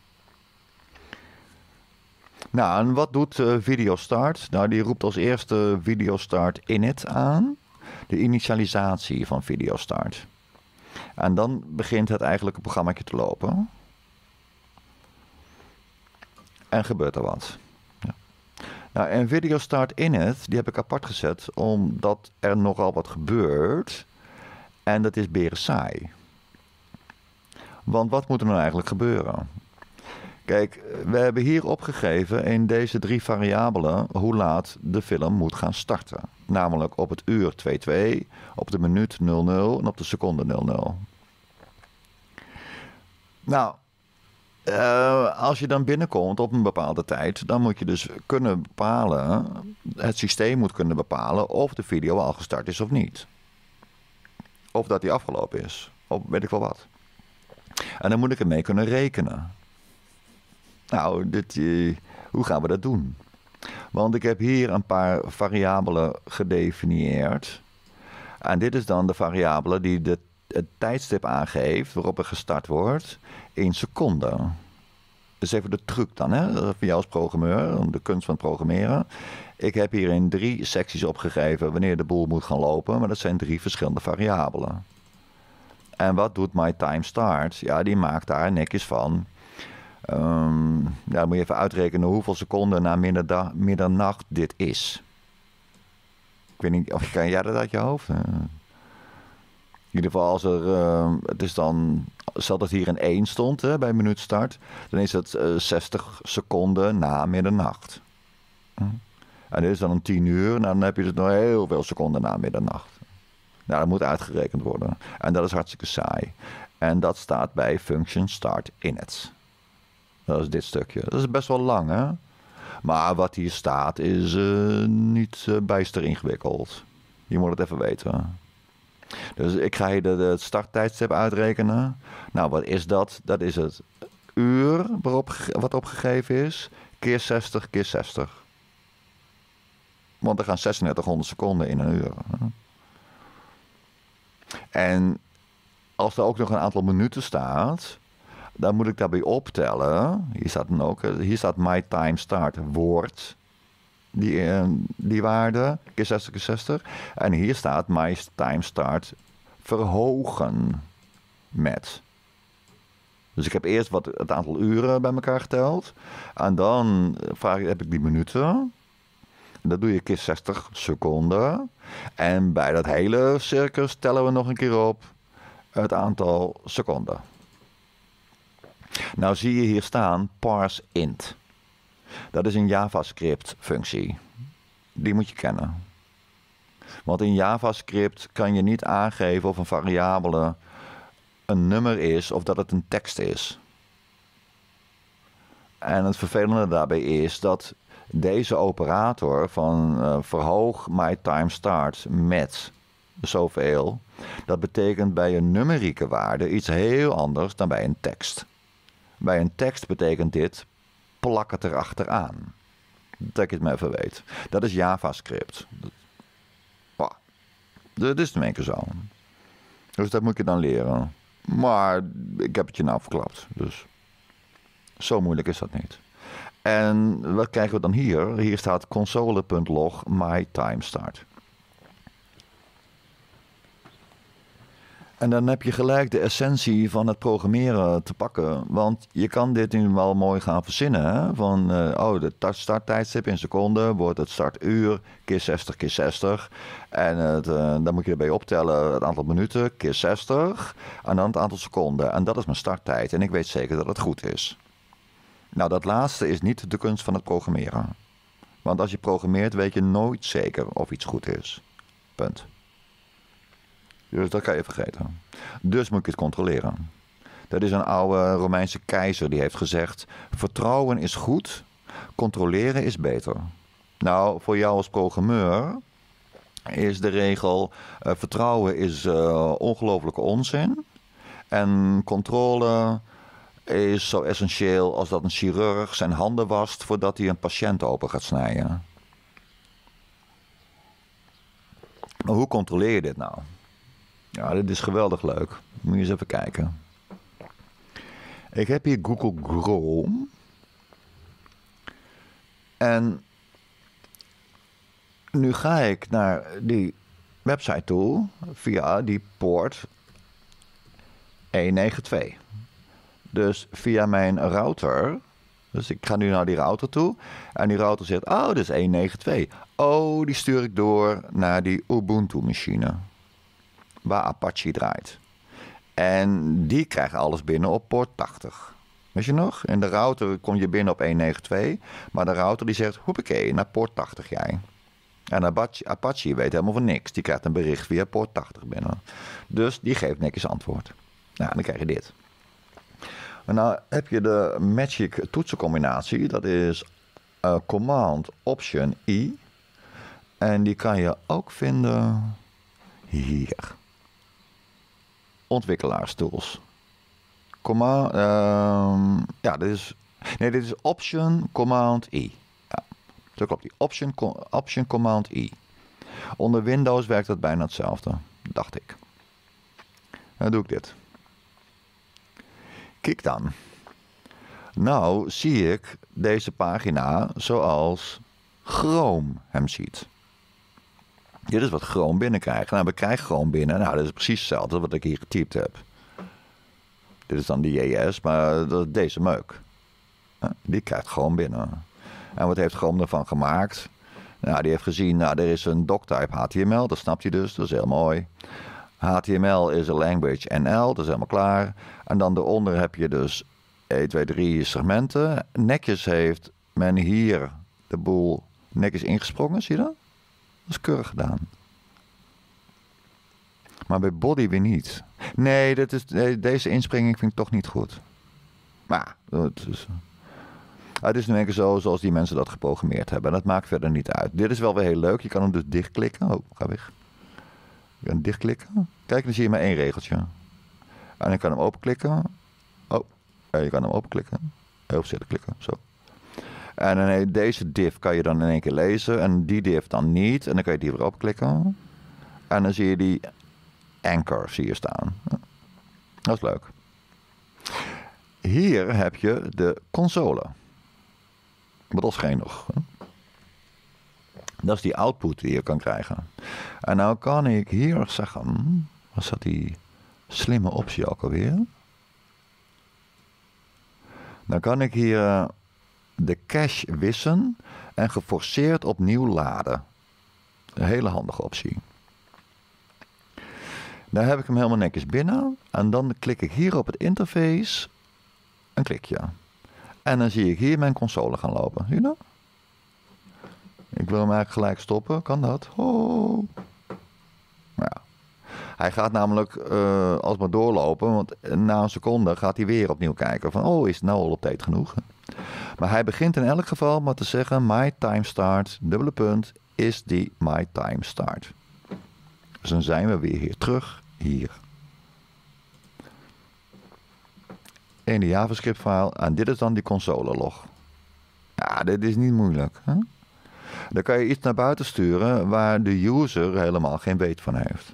Nou, en wat doet uh, Video Start? Nou, die roept als eerste Video Start init aan. De initialisatie van Video Start. En dan begint het eigenlijke programmaatje te lopen. En gebeurt er wat. Ja. Nou, en Video Start Init, die heb ik apart gezet, omdat er nogal wat gebeurt. En dat is beren saai. Want wat moet er nou eigenlijk gebeuren? Kijk, we hebben hier opgegeven in deze drie variabelen hoe laat de film moet gaan starten. Namelijk op het uur twee twee, op de minuut nul nul en op de seconde nul nul. Nou, uh, als je dan binnenkomt op een bepaalde tijd, dan moet je dus kunnen bepalen, het systeem moet kunnen bepalen of de video al gestart is of niet. Of dat die afgelopen is, of weet ik wel wat. En dan moet ik ermee kunnen rekenen. Nou, dit, uh, hoe gaan we dat doen? Want ik heb hier een paar variabelen gedefinieerd. En dit is dan de variabele die de, het tijdstip aangeeft waarop er gestart wordt in seconden. Dus even de truc dan, hè? Voor jou als programmeur, de kunst van het programmeren. Ik heb hier in drie secties opgegeven wanneer de boel moet gaan lopen, maar dat zijn drie verschillende variabelen. En wat doet MyTimeStart? Ja, die maakt daar netjes van. Um, ja, dan moet je even uitrekenen hoeveel seconden na midderda- middernacht dit is. Ik weet niet, of kan jij dat uit je hoofd? Uh, in ieder geval, als er, uh, het is dan, stel dat hier een één stond hè, bij minuutstart, dan is het uh, zestig seconden na middernacht. Hm? En dit is dan om tien uur, nou, dan heb je dus nog heel veel seconden na middernacht. Nou, dat moet uitgerekend worden. En dat is hartstikke saai. En dat staat bij function start init. Dat is dit stukje. Dat is best wel lang, hè? Maar wat hier staat is uh, niet uh, bijster ingewikkeld. Je moet het even weten. Dus ik ga hier de, de starttijdstip uitrekenen. Nou, wat is dat? Dat is het uur waarop, wat opgegeven is, keer zestig keer zestig. Want er gaan zesendertighonderd seconden in een uur. Hè? En als er ook nog een aantal minuten staat, dan moet ik daarbij optellen. Hier staat dan ook, hier staat MyTimeStart woord. Die, die waarde, keer zestig keer zestig. En hier staat MyTimeStart verhogen met. Dus ik heb eerst wat, het aantal uren bij elkaar geteld. En dan vraag, heb ik die minuten. Dat doe je keer zestig seconden. En bij dat hele circus tellen we nog een keer op het aantal seconden. Nou zie je hier staan parse int. Dat is een JavaScript functie. Die moet je kennen. Want in JavaScript kan je niet aangeven of een variabele een nummer is of dat het een tekst is. En het vervelende daarbij is dat deze operator van uh, verhoog MyTimeStart met zoveel, dat betekent bij een numerieke waarde iets heel anders dan bij een tekst. Bij een tekst betekent dit, plak het erachteraan. Dat ik het maar even weet. Dat is JavaScript. Wow. Dat is in één keer zo. Dus dat moet je dan leren. Maar ik heb het je nou verklapt. Dus zo moeilijk is dat niet. En wat krijgen we dan hier? Hier staat console.log MyTimeStart. En dan heb je gelijk de essentie van het programmeren te pakken. Want je kan dit nu wel mooi gaan verzinnen. Hè? Van, uh, oh, de starttijdstip in seconden wordt het startuur keer zestig keer zestig. En het, uh, dan moet je erbij optellen het aantal minuten keer zestig. En dan het aantal seconden. En dat is mijn starttijd. En ik weet zeker dat het goed is. Nou, dat laatste is niet de kunst van het programmeren. Want als je programmeert weet je nooit zeker of iets goed is. Punt. Dus dat kan je vergeten. Dus moet ik het controleren. Dat is een oude Romeinse keizer die heeft gezegd, vertrouwen is goed, controleren is beter. Nou, voor jou als programmeur is de regel, uh, vertrouwen is uh, ongelooflijke onzin. En controle is zo essentieel als dat een chirurg zijn handen wast voordat hij een patiënt open gaat snijden. Maar hoe controleer je dit nou? Ja, dit is geweldig leuk. Moet je eens even kijken. Ik heb hier Google Chrome. En nu ga ik naar die website toe via die poort honderdnegenentwintig. Dus via mijn router Dus ik ga nu naar die router toe. En die router zegt, oh, dit is honderdnegenentwintig. Oh, die stuur ik door naar die Ubuntu-machine. Waar Apache draait. En die krijgt alles binnen op poort tachtig. Weet je nog? In de router kom je binnen op honderdnegenentwintig. Maar de router die zegt, hoppakee, naar poort tachtig jij. En Apache, Apache weet helemaal van niks. Die krijgt een bericht via poort tachtig binnen. Dus die geeft netjes antwoord. Nou, dan krijg je dit. En nou heb je de Magic toetsencombinatie. Dat is uh, Command Option I. En die kan je ook vinden hier. Ontwikkelaarstools. Command, uh, ja, dit is, nee, dit is Option Command I. Ja, zo klopt die. Option, Option Command I. Onder Windows werkt dat bijna hetzelfde, dacht ik. Dan doe ik dit. Kijk dan. Nou zie ik deze pagina zoals Chrome hem ziet. Dit is wat Chrome binnenkrijgt. Nou, we krijgen Chrome binnen. Nou, dat is precies hetzelfde wat ik hier getypt heb. Dit is dan de J S, maar dat is deze meuk. Die krijgt Chrome binnen. En wat heeft Chrome ervan gemaakt? Nou, die heeft gezien, nou, er is een doctype H T M L. Dat snapt hij dus, dat is heel mooi. H T M L is een language N L, dat is helemaal klaar. En dan daaronder heb je dus één, twee, drie segmenten. Netjes heeft men hier de boel netjes ingesprongen, zie je dat? Dat is keurig gedaan. Maar bij body weer niet. Nee, dat is, nee, deze inspringing vind ik toch niet goed. Maar het is, het is nu een keer zo zoals die mensen dat geprogrammeerd hebben. En dat maakt verder niet uit. Dit is wel weer heel leuk. Je kan hem dus dichtklikken. Oh, ga weg. Je kan hem dichtklikken. Kijk, dan zie je maar één regeltje. En je kan hem openklikken. Oh, je kan hem openklikken. Heel voorzichtig klikken. Zo. En dan deze div kan je dan in één keer lezen. En die div dan niet. En dan kan je die weer opklikken. En dan zie je die anchor zie je staan. Dat is leuk. Hier heb je de console. Maar dat is geen nog. Dat is die output die je kan krijgen. En nou kan ik hier zeggen. Was dat die slimme optie ook alweer? Dan kan ik hier de cache wissen en geforceerd opnieuw laden. Een hele handige optie. Daar heb ik hem helemaal netjes binnen. En dan klik ik hier op het interface. Een klikje. En dan zie ik hier mijn console gaan lopen. Zie je dat? Ik wil hem eigenlijk gelijk stoppen. Kan dat? Oh. Ja. Hij gaat namelijk uh, alsmaar doorlopen. Want na een seconde gaat hij weer opnieuw kijken. Van, oh, is het nou al op tijd genoeg? Maar hij begint in elk geval met te zeggen... My time start, dubbele punt, is die my time start. Dus dan zijn we weer hier terug. Hier. In de JavaScript file. En dit is dan die console log. Ja, dit is niet moeilijk. Hè? Dan kan je iets naar buiten sturen waar de user helemaal geen weet van heeft.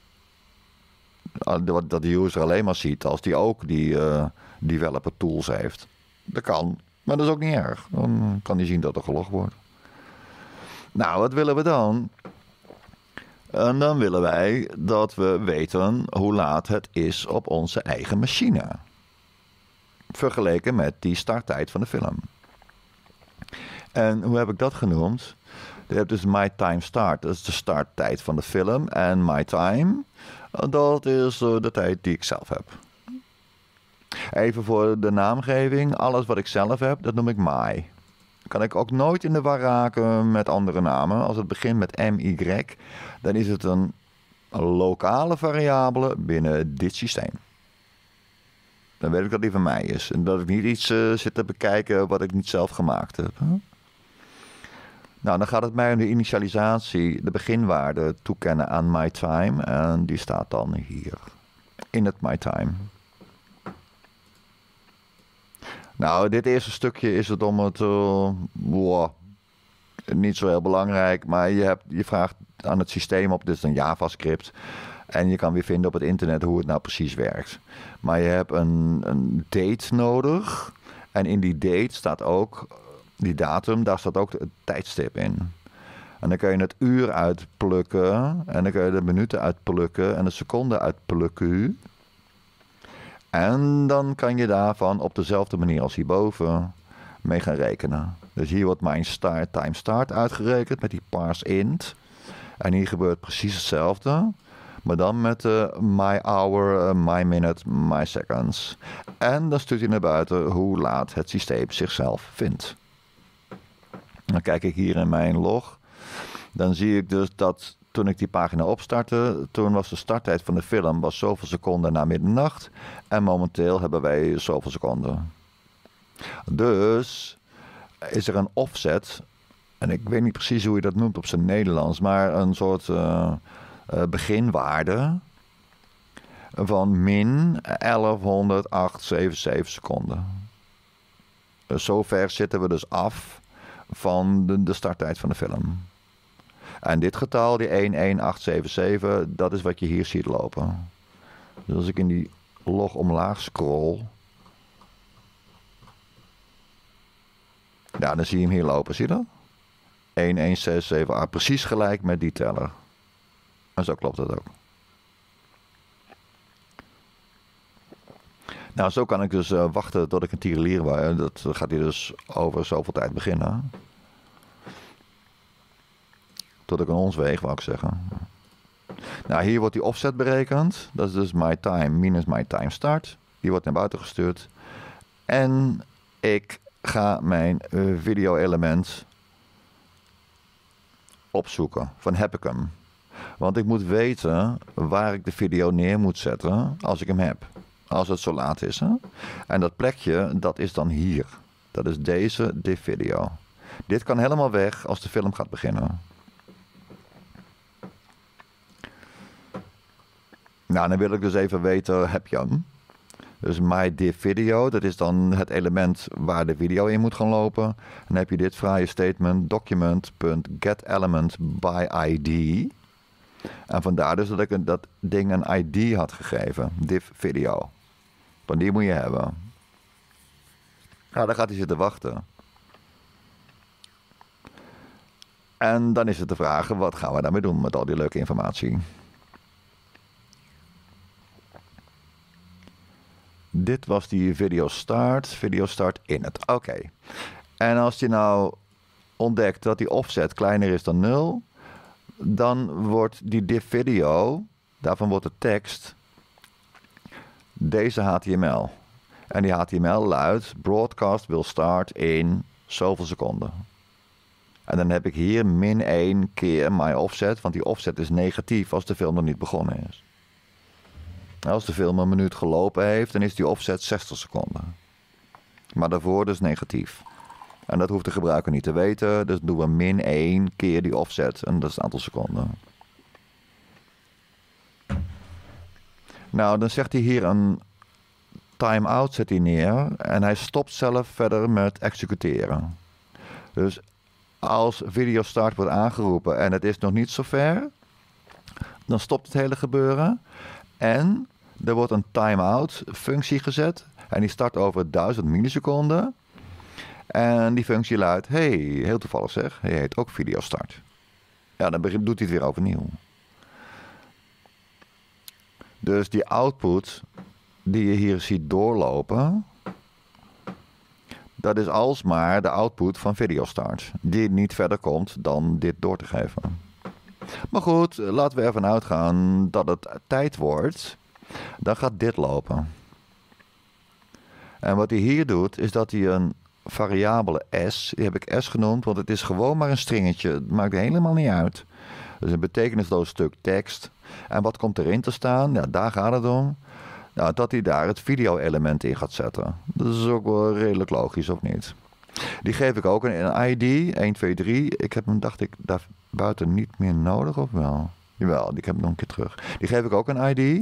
Dat de user alleen maar ziet als die ook die uh, developer tools heeft. Dat kan, maar dat is ook niet erg. Dan kan hij zien dat er gelogd wordt. Nou, wat willen we dan? En dan willen wij dat we weten hoe laat het is op onze eigen machine. Vergeleken met die starttijd van de film. En hoe heb ik dat genoemd? Je hebt dus my time start, dat is de starttijd van de film. En my time, dat is de tijd die ik zelf heb. Even voor de naamgeving, alles wat ik zelf heb, dat noem ik my. Kan ik ook nooit in de war raken met andere namen. Als het begint met M Y, dan is het een lokale variabele binnen dit systeem. Dan weet ik dat die van mij is. En dat ik niet iets uh, zit te bekijken wat ik niet zelf gemaakt heb. Huh? Nou, dan gaat het mij om de initialisatie, de beginwaarde toekennen aan myTime. En die staat dan hier. In het myTime. Nou, dit eerste stukje is het om het... Uh, wow, niet zo heel belangrijk. Maar je, hebt, je vraagt aan het systeem op. Dit is een JavaScript. En je kan weer vinden op het internet hoe het nou precies werkt. Maar je hebt een, een date nodig. En in die date staat ook... Die datum, daar staat ook het tijdstip in. En dan kun je het uur uitplukken. En dan kun je de minuten uitplukken. En de seconden uitplukken. En dan kan je daarvan op dezelfde manier als hierboven... mee gaan rekenen. Dus hier wordt mijn start, time start uitgerekend met die parse int. En hier gebeurt precies hetzelfde. Maar dan met uh, my hour, uh, my minute, my seconds. En dan stuurt hij naar buiten hoe laat het systeem zichzelf vindt. Dan kijk ik hier in mijn log. Dan zie ik dus dat toen ik die pagina opstartte, toen was de starttijd van de film was zoveel seconden na middernacht. En momenteel hebben wij zoveel seconden. Dus is er een offset. En ik weet niet precies hoe je dat noemt op zijn Nederlands. Maar een soort uh, uh, beginwaarde van min elfhonderdachthonderdzevenenzeventig seconden. Dus zover zitten we dus af van de, de starttijd van de film. En dit getal, die één één acht zeven zeven, dat is wat je hier ziet lopen. Dus als ik in die log omlaag scroll, ja, dan zie je hem hier lopen, zie je dat? één één zes zeven acht, precies gelijk met die teller. En zo klopt dat ook. Nou, zo kan ik dus uh, wachten tot ik een tierenlier word. Dat gaat hier dus over zoveel tijd beginnen. Tot ik een ons weeg, wou ik zeggen. Nou, hier wordt die offset berekend. Dat is dus my time minus my time start. Die wordt naar buiten gestuurd. En ik ga mijn uh, video element opzoeken. Van heb ik hem? Want ik moet weten waar ik de video neer moet zetten als ik hem heb. Als het zo laat is. Hè? En dat plekje, dat is dan hier. Dat is deze, dit video. Dit kan helemaal weg als de film gaat beginnen. Nou, dan wil ik dus even weten, heb je hem? Dus my div video, dat is dan het element waar de video in moet gaan lopen. En dan heb je dit fraaie statement, document.getElement by I D. En vandaar dus dat ik dat ding een I D had gegeven, div video. Want die moet je hebben. Nou, dan gaat hij zitten wachten. En dan is het de vraag, wat gaan we daarmee doen met al die leuke informatie? Dit was die video start, video start in het. Oké. Okay. En als je nou ontdekt dat die offset kleiner is dan nul, dan wordt die div video, daarvan wordt de tekst, deze H T M L. En die H T M L luidt, broadcast will start in zoveel seconden. En dan heb ik hier min één keer my offset, want die offset is negatief als de film nog niet begonnen is. Als de film een minuut gelopen heeft, dan is die offset zestig seconden. Maar daarvoor dus negatief. En dat hoeft de gebruiker niet te weten. Dus doen we min één keer die offset. En dat is het aantal seconden. Nou, dan zegt hij hier een time-out zet hij neer. En hij stopt zelf verder met executeren. Dus als video start wordt aangeroepen en het is nog niet zover, dan stopt het hele gebeuren. En er wordt een time-out functie gezet. En die start over duizend milliseconden. En die functie luidt, hey, heel toevallig zeg, hij heet ook video start. Ja, dan doet hij het weer overnieuw. Dus die output die je hier ziet doorlopen, dat is alsmaar de output van video start. Die niet verder komt dan dit door te geven. Maar goed, laten we ervan uitgaan dat het tijd wordt. Dan gaat dit lopen. En wat hij hier doet, is dat hij een variabele S, die heb ik S genoemd, want het is gewoon maar een stringetje. Het maakt helemaal niet uit. Dus een betekenisloos stuk tekst. En wat komt erin te staan? Ja, daar gaat het om. Nou, dat hij daar het video-element in gaat zetten. Dat is ook wel redelijk logisch, of niet? Die geef ik ook een, een I D, één, twee, drie. Ik heb hem, dacht ik, daar buiten niet meer nodig, of wel? Jawel, die heb ik nog een keer terug. Die geef ik ook een I D.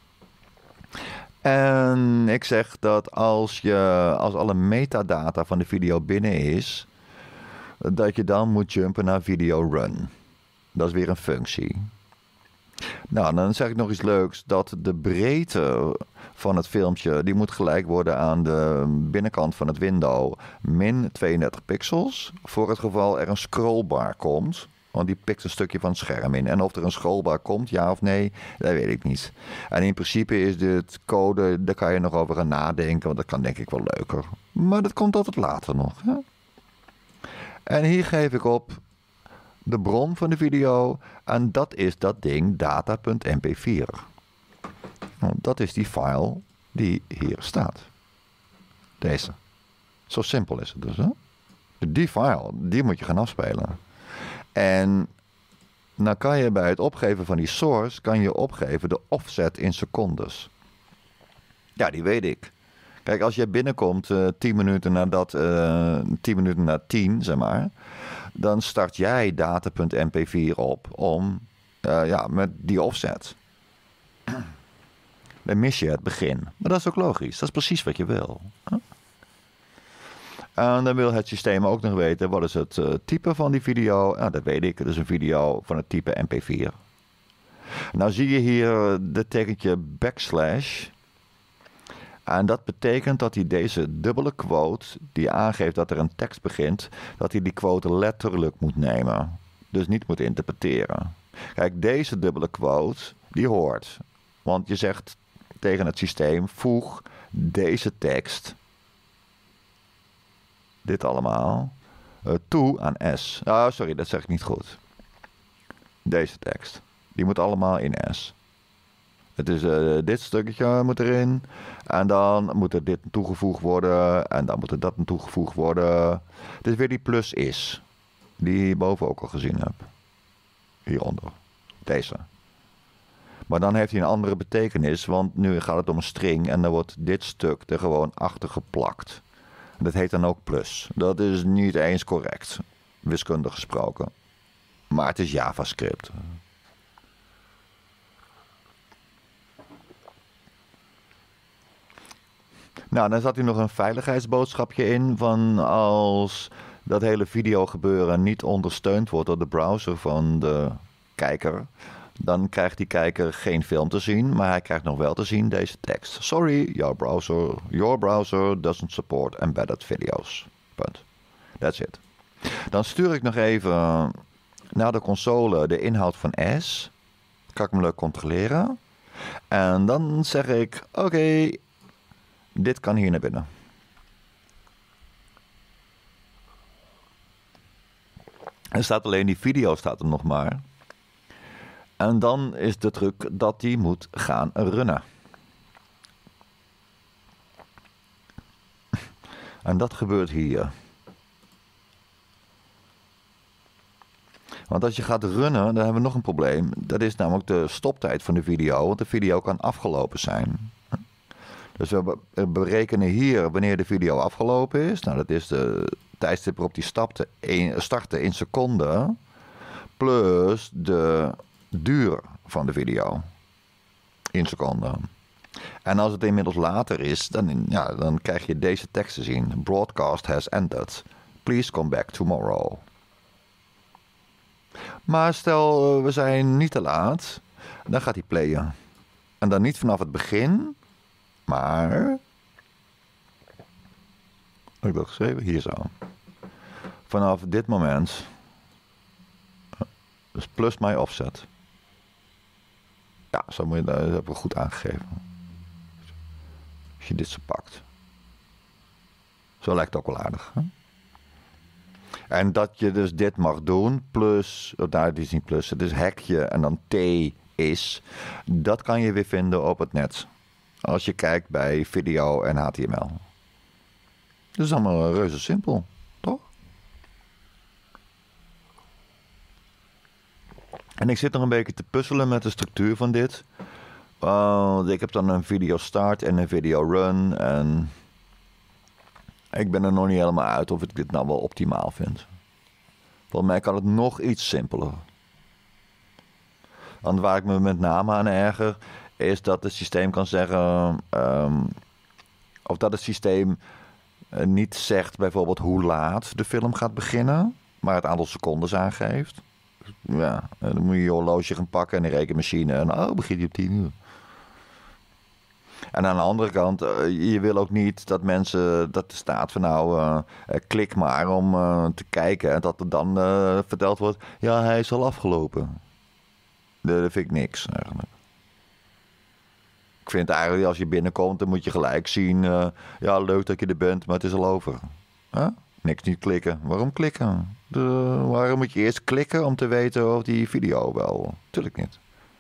En ik zeg dat als, je, als alle metadata van de video binnen is, dat je dan moet jumpen naar video run. Dat is weer een functie. Nou, dan zeg ik nog iets leuks, dat de breedte van het filmpje, die moet gelijk worden aan de binnenkant van het window, min tweeëndertig pixels, voor het geval er een scrollbar komt. Want die pikt een stukje van het scherm in. En of er een scrollbar komt, ja of nee, dat weet ik niet. En in principe is dit code, daar kan je nog over gaan nadenken. Want dat kan denk ik wel leuker. Maar dat komt altijd later nog. Hè? En hier geef ik op de bron van de video. En dat is dat ding data punt m p vier. Nou, dat is die file die hier staat. Deze. Zo simpel is het dus. Hè? Die file, die moet je gaan afspelen. En dan kan je bij het opgeven van die source, kan je opgeven de offset in secondes. Ja, die weet ik. Kijk, als je binnenkomt uh, tien minuten nadat, uh, tien minuten na tien, zeg maar, dan start jij data punt m p vier op om, uh, ja, met die offset. Dan mis je het begin. Maar dat is ook logisch. Dat is precies wat je wil. Huh? En dan wil het systeem ook nog weten, wat is het uh, type van die video? Nou, dat weet ik. Het is een video van het type m p vier. Nou zie je hier het tekentje backslash. En dat betekent dat hij deze dubbele quote, die aangeeft dat er een tekst begint, dat hij die quote letterlijk moet nemen. Dus niet moet interpreteren. Kijk, deze dubbele quote, die hoort. Want je zegt tegen het systeem, voeg deze tekst, dit allemaal, uh, toe aan S. Oh, sorry, dat zeg ik niet goed. Deze tekst. Die moet allemaal in S. Het is uh, dit stukje moet erin. En dan moet er dit toegevoegd worden. En dan moet er dat toegevoegd worden. Het is weer die plus is. Die je hierboven ook al gezien hebt. Hieronder. Deze. Maar dan heeft hij een andere betekenis. Want nu gaat het om een string. En dan wordt dit stuk er gewoon achter geplakt. Dat heet dan ook plus. Dat is niet eens correct. Wiskundig gesproken. Maar het is JavaScript. Nou, dan zat hier nog een veiligheidsboodschapje in. Van als dat hele videogebeuren niet ondersteund wordt door de browser van de kijker, dan krijgt die kijker geen film te zien, maar hij krijgt nog wel te zien deze tekst. Sorry, your browser, your browser doesn't support embedded videos. Punt. That's it. Dan stuur ik nog even naar de console de inhoud van S. Kan ik hem leuk controleren. En dan zeg ik, oké, okay, dit kan hier naar binnen. Er staat alleen die video staat er nog maar. En dan is de truc dat die moet gaan runnen. En dat gebeurt hier. Want als je gaat runnen, dan hebben we nog een probleem. Dat is namelijk de stoptijd van de video. Want de video kan afgelopen zijn. Dus we berekenen hier wanneer de video afgelopen is. Nou, dat is de tijdstip waarop die stapte, startte in seconden. Plus de duur van de video. In seconden. En als het inmiddels later is, dan, ja, dan krijg je deze tekst te zien. Broadcast has ended. Please come back tomorrow. Maar stel, we zijn niet te laat. Dan gaat hij playen. En dan niet vanaf het begin. Maar... Heb ik dat geschreven? Hier zo. Vanaf dit moment. Dus plus my offset. Ja, zo moet je, dat hebben we goed aangegeven. Als je dit zo pakt. Zo lijkt het ook wel aardig. Hè? En dat je dus dit mag doen. Plus, oh, nou, dit is niet plus. Het is hekje en dan T is. Dat kan je weer vinden op het net. Als je kijkt bij video en H T M L. Dat is allemaal reuze simpel. Toch? En ik zit nog een beetje te puzzelen met de structuur van dit. Want ik heb dan een video start en een video run. En ik ben er nog niet helemaal uit of ik dit nou wel optimaal vind. Volgens mij kan het nog iets simpeler. Want waar ik me met name aan erger, is dat het systeem kan zeggen... Um, of dat het systeem uh, niet zegt bijvoorbeeld hoe laat de film gaat beginnen, maar het aantal secondes aangeeft. Ja, dan moet je je horloge gaan pakken en de rekenmachine. En oh, begint hij op tien uur. En aan de andere kant, uh, je wil ook niet dat mensen, dat er staat van nou, uh, uh, klik maar om uh, te kijken. En dat er dan uh, verteld wordt, ja, hij is al afgelopen. Dat, dat vind ik niks eigenlijk. Ik vind eigenlijk, als je binnenkomt, dan moet je gelijk zien, uh, ja, leuk dat je er bent, maar het is al over. Huh? Niks niet klikken. Waarom klikken? De, waarom moet je eerst klikken om te weten of die video wel? Tuurlijk niet.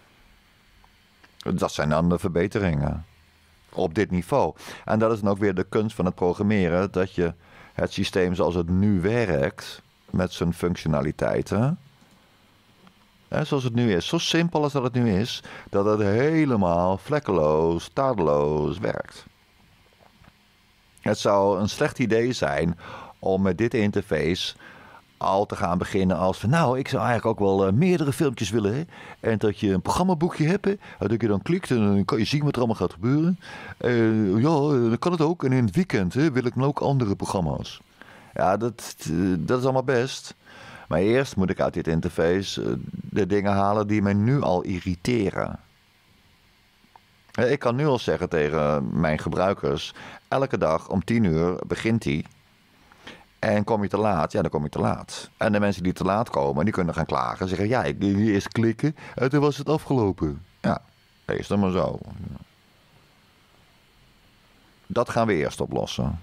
Dat zijn dan de verbeteringen. Op dit niveau. En dat is dan ook weer de kunst van het programmeren. Dat je het systeem zoals het nu werkt. Met zijn functionaliteiten. Hè, zoals het nu is. Zo simpel als dat het nu is. Dat het helemaal vlekkeloos, tadeloos werkt. Het zou een slecht idee zijn om met dit interface al te gaan beginnen als van, nou, ik zou eigenlijk ook wel uh, meerdere filmpjes willen. Hè? En dat je een programmaboekje hebt. Hè? En dat je dan klikt en dan kan je zien wat er allemaal gaat gebeuren. Uh, ja, dan kan het ook. En in het weekend hè, wil ik dan ook andere programma's. Ja, dat, dat is allemaal best. Maar eerst moet ik uit dit interface uh, de dingen halen die mij nu al irriteren. Uh, ik kan nu al zeggen tegen mijn gebruikers, elke dag om tien uur begint die. En kom je te laat, ja, dan kom je te laat. En de mensen die te laat komen, die kunnen gaan klagen. Zeggen, ja, ik wil eerst klikken en toen was het afgelopen. Ja, wees dan maar zo. Dat gaan we eerst oplossen.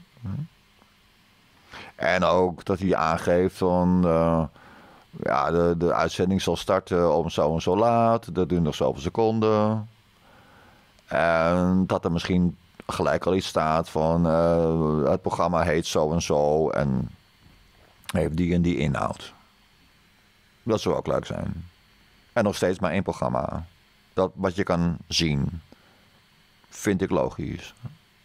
En ook dat hij aangeeft van, uh, ja, de, de uitzending zal starten om zo en zo laat. Dat duurt nog zoveel seconden. En dat er misschien gelijk al iets staat van uh, het programma heet zo en zo en heeft die en die inhoud. Dat zou ook leuk zijn. En nog steeds maar één programma. Dat wat je kan zien. Vind ik logisch.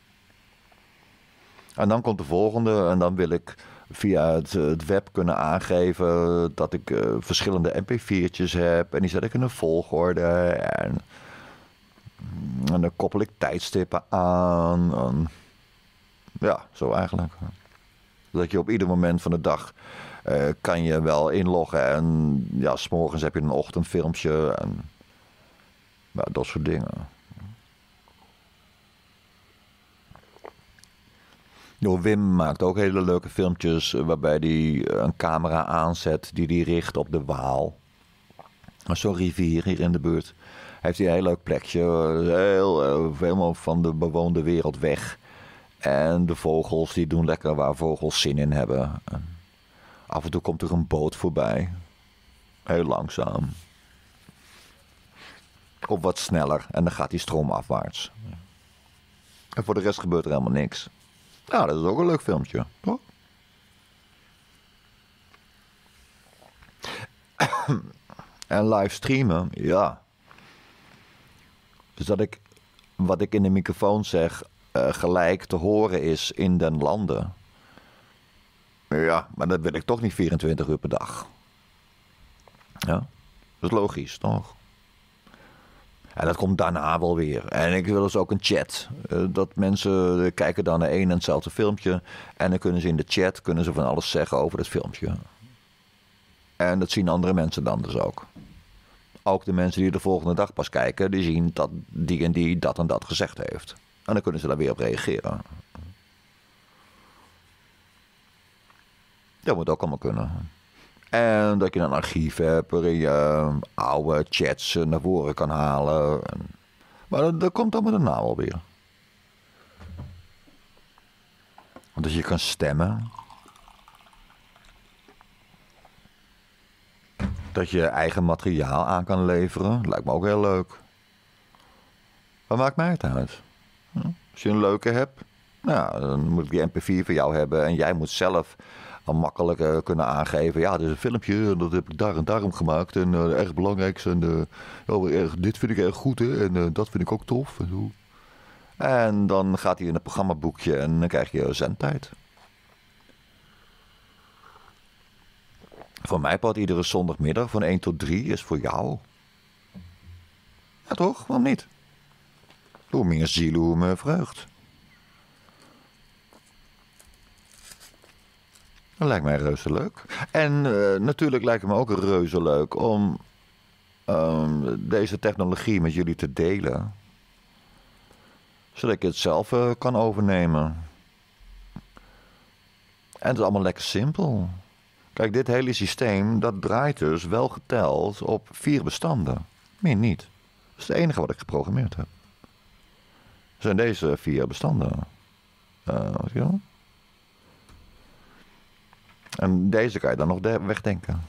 En dan komt de volgende en dan wil ik via het, het web kunnen aangeven dat ik uh, verschillende M P viertjes heb en die zet ik in een volgorde en En dan koppel ik tijdstippen aan. En ja, zo eigenlijk. Dat je op ieder moment van de dag uh, kan je wel inloggen. En ja, 's morgens heb je een ochtendfilmpje. En ja, dat soort dingen. Jo, Wim maakt ook hele leuke filmpjes waarbij hij een camera aanzet die hij richt op de Waal. Zo'n rivier hier in de buurt. Heeft hij een heel leuk plekje, heel, uh, helemaal van de bewoonde wereld weg. En de vogels die doen lekker waar vogels zin in hebben. En af en toe komt er een boot voorbij. Heel langzaam. Of wat sneller en dan gaat die stroom afwaarts. En voor de rest gebeurt er helemaal niks. Nou, dat is ook een leuk filmpje, toch? En livestreamen, ja. Dus dat ik wat ik in de microfoon zeg uh, gelijk te horen is in den landen. Ja, maar dat wil ik toch niet vierentwintig uur per dag. Ja, dat is logisch, toch? En dat komt daarna wel weer. En ik wil dus ook een chat. Uh, dat mensen uh, kijken dan naar één en hetzelfde filmpje. En dan kunnen ze in de chat kunnen ze van alles zeggen over het filmpje. En dat zien andere mensen dan dus ook. Ook de mensen die de volgende dag pas kijken, die zien dat die en die dat en dat gezegd heeft. En dan kunnen ze daar weer op reageren. Dat moet ook allemaal kunnen. En dat je een archief hebt waarin je oude chats naar voren kan halen. Maar dat, dat komt allemaal daarna alweer. Dat je kan stemmen. Dat je eigen materiaal aan kan leveren. Lijkt me ook heel leuk. Wat maakt mij het uit? Als je een leuke hebt, nou, dan moet ik die M P vier voor jou hebben. En jij moet zelf al makkelijk uh, kunnen aangeven. Ja, dit is een filmpje, dat heb ik daar en daarom gemaakt. En uh, erg belangrijk. En, uh, oh, erg, dit vind ik erg goed, hè. En uh, dat vind ik ook tof. En, zo. En dan gaat hij in het programmaboekje en dan krijg je zendtijd. Voor mij part iedere zondagmiddag van één tot drie is voor jou. Ja toch? Waarom niet? Hoe meer ziel, hoe meer vreugd. Dat lijkt mij reuze leuk. En uh, natuurlijk lijkt het me ook reuze leuk om um, deze technologie met jullie te delen. Zodat je het zelf uh, kan overnemen. En het is allemaal lekker simpel. Kijk, dit hele systeem, dat draait dus wel geteld op vier bestanden. Meer niet. Dat is het enige wat ik geprogrammeerd heb. Zijn deze vier bestanden. Uh, wat je dan? En deze kan je dan nog wegdenken.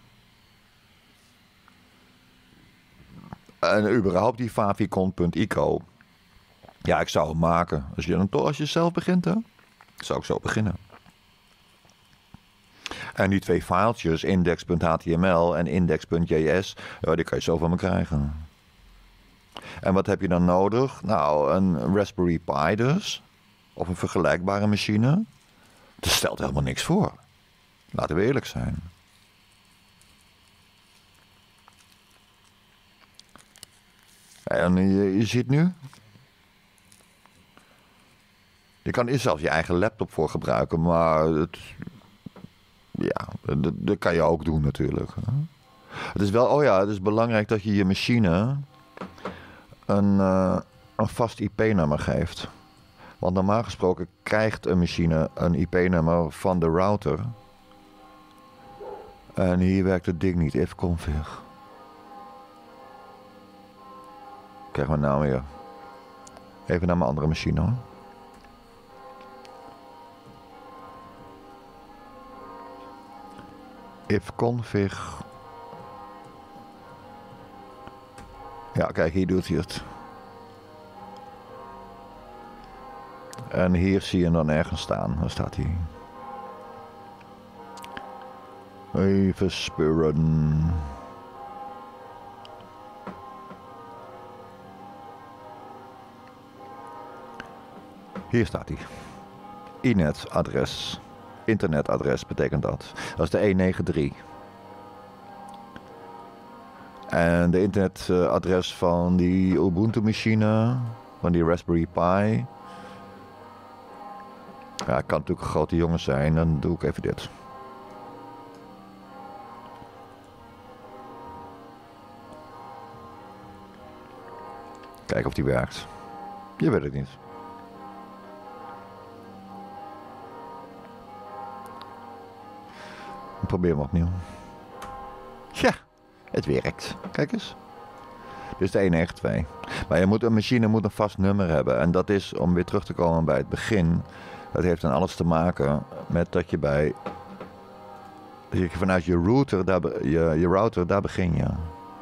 En überhaupt die favicon.ico. Ja, ik zou hem maken. Als je dan toch als je zelf begint, hè, zou ik zo beginnen. En die twee filetjes, index.html en index.js, ja, die kan je zo van me krijgen. En wat heb je dan nodig? Nou, een Raspberry Pi dus. Of een vergelijkbare machine. Dat stelt helemaal niks voor. Laten we eerlijk zijn. En je, je ziet nu. Je kan er zelfs je eigen laptop voor gebruiken, maar het, ja, dat, dat kan je ook doen natuurlijk. Het is wel, oh ja, het is belangrijk dat je je machine een, uh, een vast I P-nummer geeft. Want normaal gesproken krijgt een machine een I P-nummer van de router. En hier werkt het ding niet, ifconfig. Krijg maar nou weer. Even naar mijn andere machine hoor. Ifconfig. Ja, kijk, hier doet hij het. En hier zie je hem dan ergens staan. Waar staat hij? Even speuren. Hier staat hij. I N E T-adres. Internetadres betekent dat. Dat is de honderdnegentig. En de internetadres van die Ubuntu-machine, van die Raspberry Pi. Ja, kan natuurlijk een grote jongen zijn. Dan doe ik even dit. Kijken of die werkt. Je weet het niet. Probeer hem opnieuw. Ja, het werkt. Kijk eens. Dit is de honderdnegentig. Maar je moet, een machine moet een vast nummer hebben. En dat is, om weer terug te komen bij het begin. Dat heeft dan alles te maken met dat je bij... Dat je vanuit je router, daar, je, je router, daar begin je.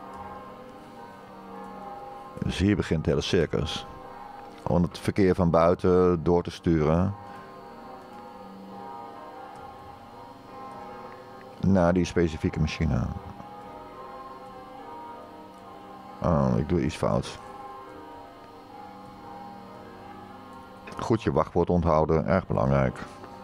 Dus hier begint het hele circus. Om het verkeer van buiten door te sturen naar die specifieke machine. Oh, ik doe iets fout. Goed je wachtwoord onthouden, erg belangrijk.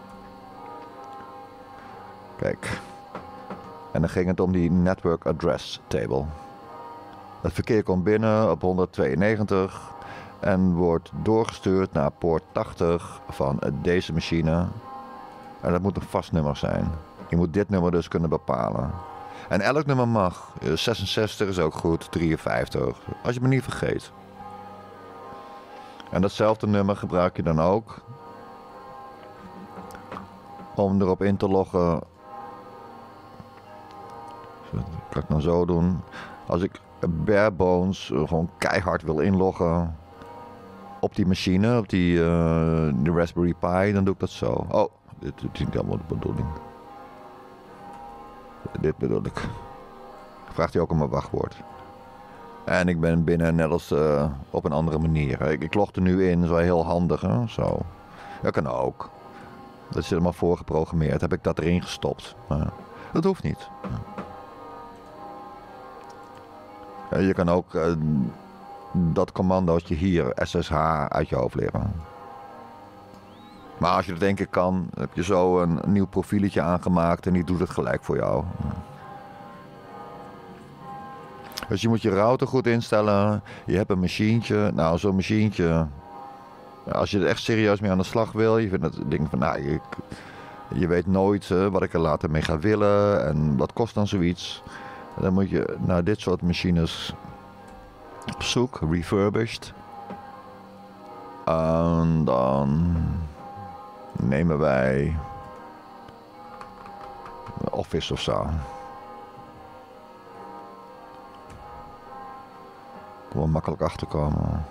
Kijk. En dan ging het om die Network Address Table. Het verkeer komt binnen op honderdtweeënnegentig en wordt doorgestuurd naar poort tachtig van deze machine. En dat moet een vast nummer zijn. Je moet dit nummer dus kunnen bepalen. En elk nummer mag. zesenzestig is ook goed, drieënvijftig. Als je me niet vergeet. En datzelfde nummer gebruik je dan ook om erop in te loggen. Dat kan ik dan zo doen. Als ik bare bones gewoon keihard wil inloggen op die machine, op die, uh, die Raspberry Pi, dan doe ik dat zo. Oh, dit, dit is niet helemaal de bedoeling. Dit bedoel ik. Vraagt hij ook om mijn wachtwoord. En ik ben binnen net als uh, op een andere manier. Ik, ik log er nu in, zo heel handig. Hè? Zo. Dat kan ook. Dat is helemaal voorgeprogrammeerd. Heb ik dat erin gestopt. Maar dat hoeft niet. Ja, je kan ook uh, dat commandootje hier, S S H, uit je hoofd leren. Maar als je dat één keer kan, heb je zo een nieuw profieletje aangemaakt en die doet het gelijk voor jou. Dus je moet je router goed instellen. Je hebt een machientje. Nou, zo'n machientje. Als je er echt serieus mee aan de slag wil. Je vindt het ding van, nou, je, je weet nooit uh, wat ik er later mee ga willen. En wat kost dan zoiets. En dan moet je naar dit soort machines op zoek. Refurbished. En dan nemen wij Office of zo. Gewoon makkelijk achterkomen.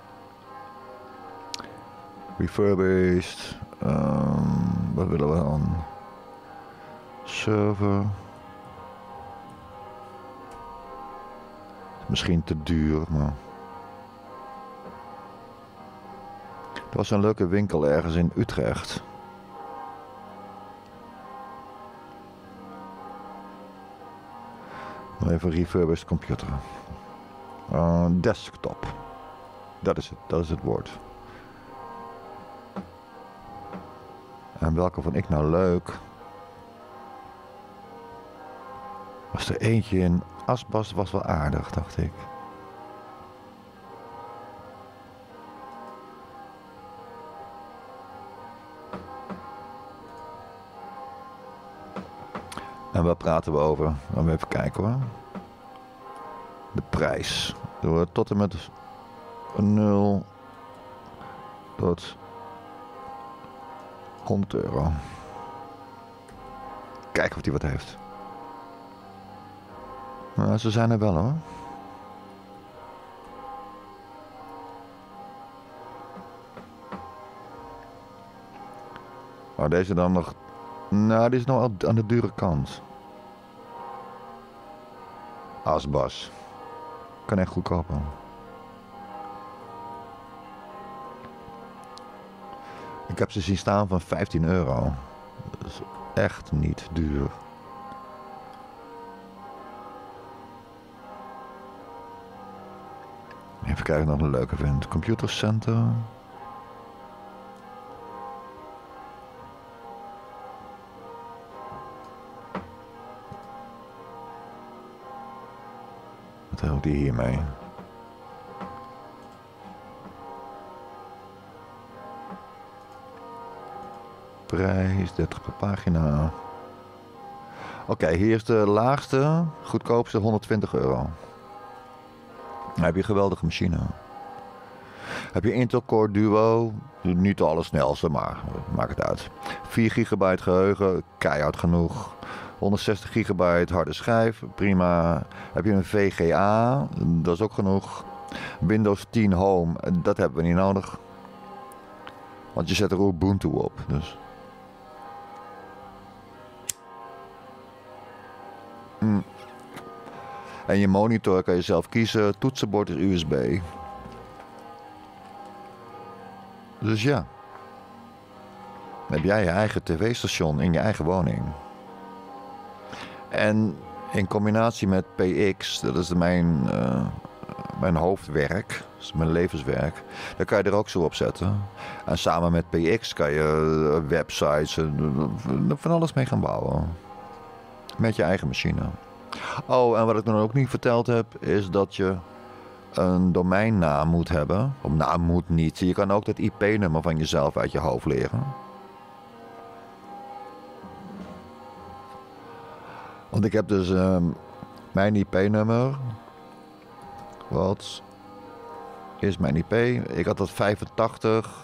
Refurbished. Um, wat willen we dan? Server. Misschien te duur, maar... Er was een leuke winkel ergens in Utrecht. Even refurbished computer. Uh, desktop. Dat is het, dat is het woord. En welke vond ik nou leuk? Was er eentje in Asbast, was wel aardig, dacht ik. En waar praten we over? Laten we even kijken hoor. De prijs. Doen we tot en met nul tot honderd euro. Kijken of die wat heeft. Nou, ze zijn er wel hoor. Maar deze dan nog... Nou, die is nog aan de dure kant. Asbas. Kan echt goedkoper. Ik heb ze zien staan van vijftien euro. Dat is echt niet duur. Even kijken of ik nog een leuke vind. Computercenter. Wat helpt die hiermee? Prijs, dertig per pagina. Oké, okay, hier is de laagste, goedkoopste honderdtwintig euro. Dan heb je een geweldige machine. Heb je Intel Core Duo, niet de allersnelste, maar maakt het uit. vier gigabyte geheugen, keihard genoeg. honderdzestig gigabyte harde schijf, prima. Heb je een V G A, dat is ook genoeg. Windows tien Home, dat hebben we niet nodig. Want je zet er Ubuntu op, dus... Mm. En je monitor kan je zelf kiezen, toetsenbord is U S B. Dus ja. Dan heb jij je eigen tv-station in je eigen woning. En in combinatie met P X, dat is mijn, uh, mijn hoofdwerk, dat is mijn levenswerk, daar kan je er ook zo op zetten. En samen met P X kan je websites en van alles mee gaan bouwen. Met je eigen machine. Oh, en wat ik nog ook niet verteld heb, is dat je een domeinnaam moet hebben. Of naam moet niet. Je kan ook dat I P-nummer van jezelf uit je hoofd leren. Want ik heb dus um, mijn I P-nummer. Wat is mijn I P? Ik had dat vijfentachtig...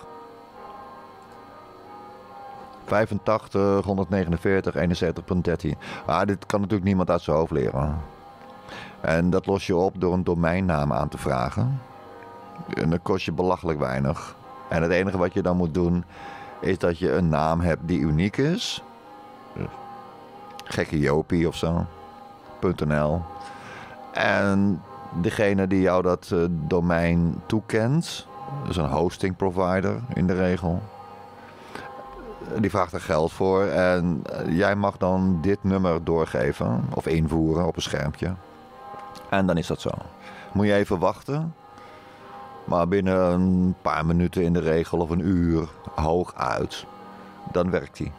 vijfentachtig, honderdnegenenveertig, eenenzeventig punt dertien. Ah, dit kan natuurlijk niemand uit zijn hoofd leren. En dat los je op door een domeinnaam aan te vragen. En dat kost je belachelijk weinig. En het enige wat je dan moet doen, is dat je een naam hebt die uniek is. Gekke Jopie of zo. .nl. En degene die jou dat uh, domein toekent, dus een hosting provider in de regel, die vraagt er geld voor en jij mag dan dit nummer doorgeven of invoeren op een schermpje. En dan is dat zo. Moet je even wachten. Maar binnen een paar minuten in de regel of een uur hooguit, dan werkt die.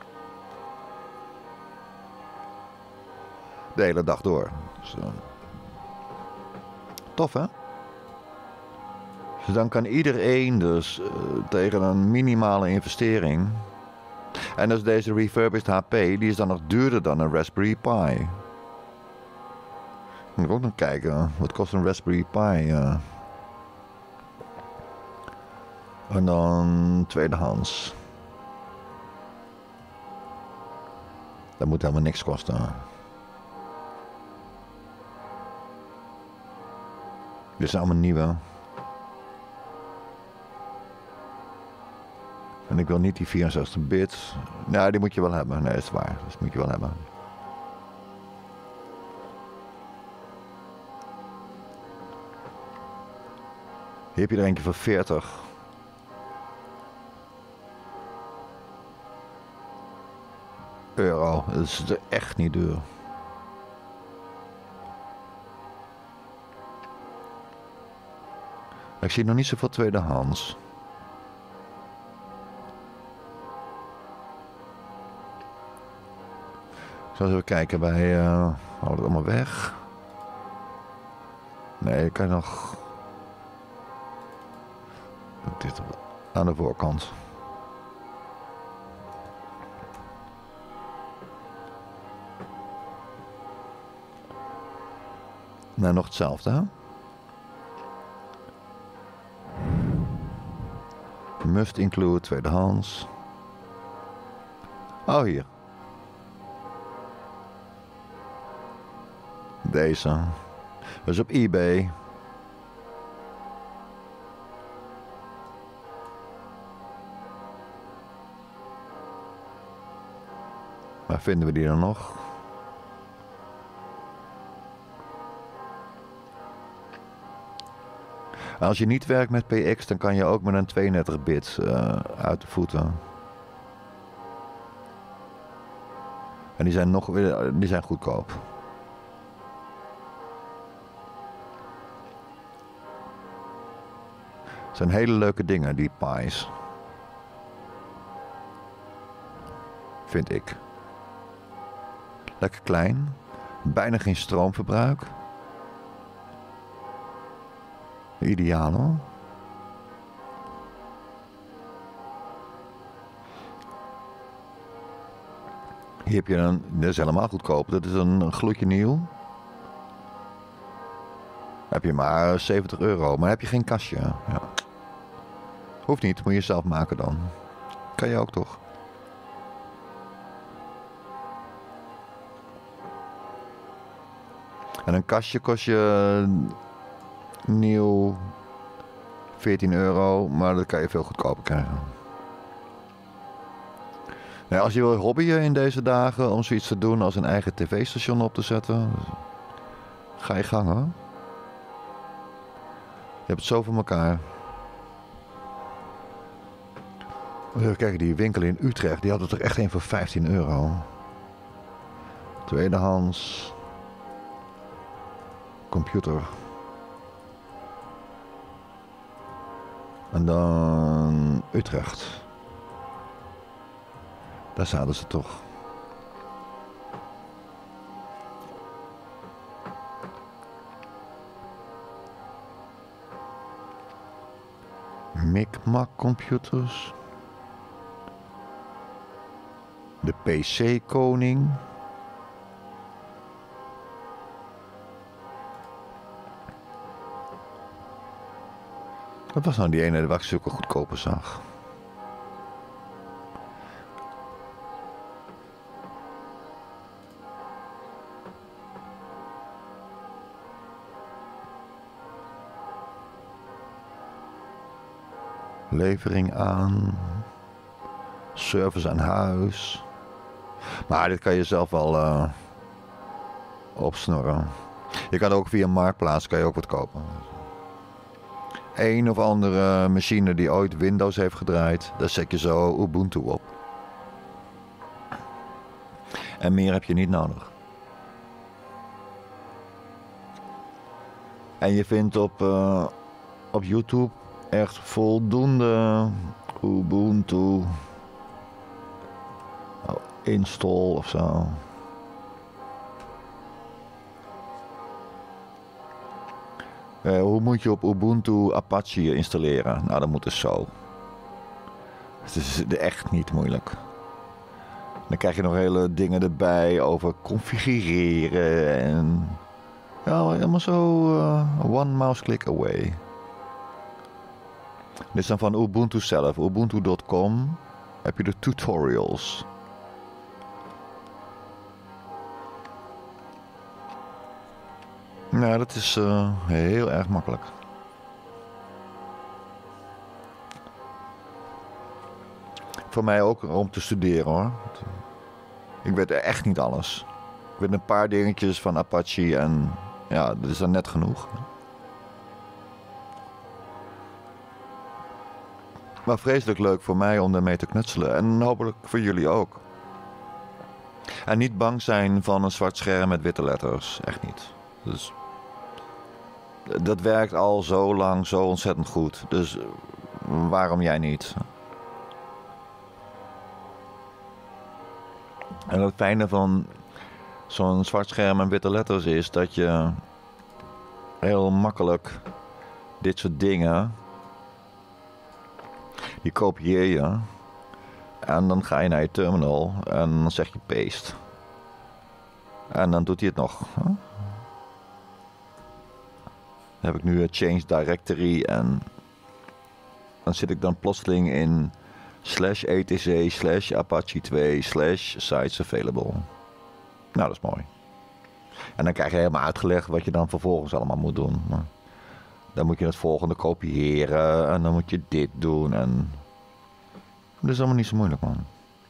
De hele dag door. Dus, uh, tof hè? Dus dan kan iedereen dus uh, tegen een minimale investering. En dus deze refurbished H P, die is dan nog duurder dan een Raspberry Pi. Moet ik ook nog kijken, wat kost een Raspberry Pi? Uh... En dan tweedehands. Dat moet helemaal niks kosten. Dit zijn allemaal nieuwe. En ik wil niet die vierenzestig bit. Nou, die moet je wel hebben. Nee, dat is waar. Dat moet je wel hebben. Hier heb je er eentje voor veertig. Euro. Dat is echt niet duur. Ik zie nog niet zoveel tweedehands. Ik zal even kijken bij... Uh, hou het allemaal weg. Nee, ik kan nog... Dit aan de voorkant. Nou, nog hetzelfde, hè? Must include tweedehands. Oh, hier. Deze. Dat is op eBay. Waar vinden we die dan nog? Als je niet werkt met P X, dan kan je ook met een tweeëndertig bit uh, uit de voeten. En die zijn nog die zijn goedkoop. Het zijn hele leuke dingen, die pies. Vind ik. Lekker klein. Bijna geen stroomverbruik. Ideaal hoor. Hier heb je een, dat is helemaal goedkoop. Dat is een, een gloedje nieuw. Heb je maar zeventig euro. Maar heb je geen kastje. Ja. Hoeft niet, moet je zelf maken dan. Kan je ook toch? En een kastje kost je nieuw veertien euro, maar dat kan je veel goedkoper krijgen. Nou, als je wil hobbyen in deze dagen om zoiets te doen als een eigen tv-station op te zetten, ga je gang hoor. Je hebt het zo voor elkaar. Even kijken, die winkel in Utrecht, die had er toch echt een voor vijftien euro. Tweedehands. Computer. En dan Utrecht. Daar zaten ze toch. Micmac computers. De P C-koning. Wat was nou die ene waar ik zulke goedkoper zag? Levering aan. Service aan huis. Maar dit kan je zelf wel uh, opsnorren. Je kan ook via Marktplaats kan je ook wat kopen. Een of andere machine die ooit Windows heeft gedraaid. Daar zet je zo Ubuntu op. En meer heb je niet nodig. En je vindt op, uh, op YouTube echt voldoende Ubuntu oh, install of zo. Uh, hoe moet je op Ubuntu Apache installeren? Nou, dat moet dus zo. Het is echt niet moeilijk. Dan krijg je nog hele dingen erbij over configureren en... Ja, helemaal zo uh, one mouse click away. Dit is dan van Ubuntu zelf. Ubuntu punt com heb je de tutorials. Nou, dat is uh, heel erg makkelijk. Voor mij ook om te studeren hoor. Ik weet echt niet alles. Ik weet een paar dingetjes van Apache en ja, dat is dan net genoeg. Maar vreselijk leuk voor mij om daarmee te knutselen. En hopelijk voor jullie ook. En niet bang zijn van een zwart scherm met witte letters. Echt niet. Dus dat werkt al zo lang, zo ontzettend goed. Dus waarom jij niet? En het fijne van zo'n zwart scherm en witte letters is dat je heel makkelijk dit soort dingen, die kopieer je en dan ga je naar je terminal en dan zeg je paste. En dan doet hij het nog. Huh? Dan heb ik nu een change directory en dan zit ik dan plotseling in slash etc slash apache twee slash sites available. Nou, dat is mooi. En dan krijg je helemaal uitgelegd wat je dan vervolgens allemaal moet doen. Maar dan moet je het volgende kopiëren en dan moet je dit doen en dat is allemaal niet zo moeilijk, man.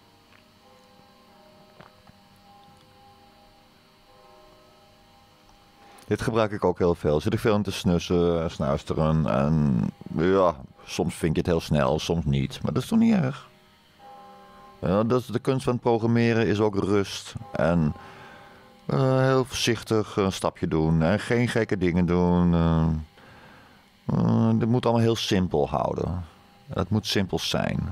Dit gebruik ik ook heel veel. Zit ik veel in te snussen, snuisteren en ja, soms vind je het heel snel, soms niet. Maar dat is toch niet erg? Ja, dat is de kunst van het programmeren is ook rust en uh, heel voorzichtig een stapje doen en geen gekke dingen doen. Uh, uh, dit moet allemaal heel simpel houden. Het moet simpel zijn.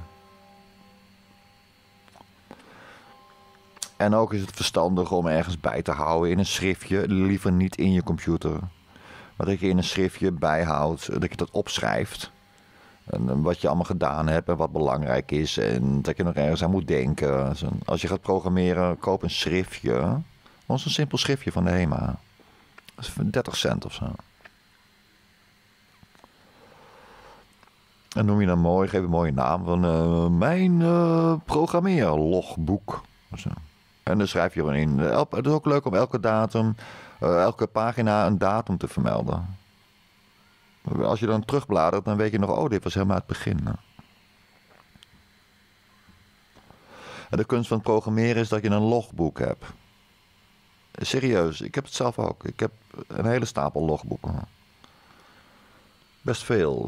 En ook is het verstandig om ergens bij te houden in een schriftje. Liever niet in je computer. Maar dat je in een schriftje bijhoudt. Dat je dat opschrijft. En wat je allemaal gedaan hebt en wat belangrijk is. En dat je nog ergens aan moet denken. Als je gaat programmeren, koop een schriftje. Gewoon zo'n simpel schriftje van de HEMA. Dat is dertig cent of zo. En noem je dan mooi, geef een mooie naam van uh, mijn uh, programmeerlogboek. Zo. En dan schrijf je erin in. Het is ook leuk om elke datum, uh, elke pagina een datum te vermelden. Als je dan terugbladert, dan weet je nog, oh, dit was helemaal het begin. En de kunst van het programmeren is dat je een logboek hebt. Serieus, ik heb het zelf ook. Ik heb een hele stapel logboeken. Best veel.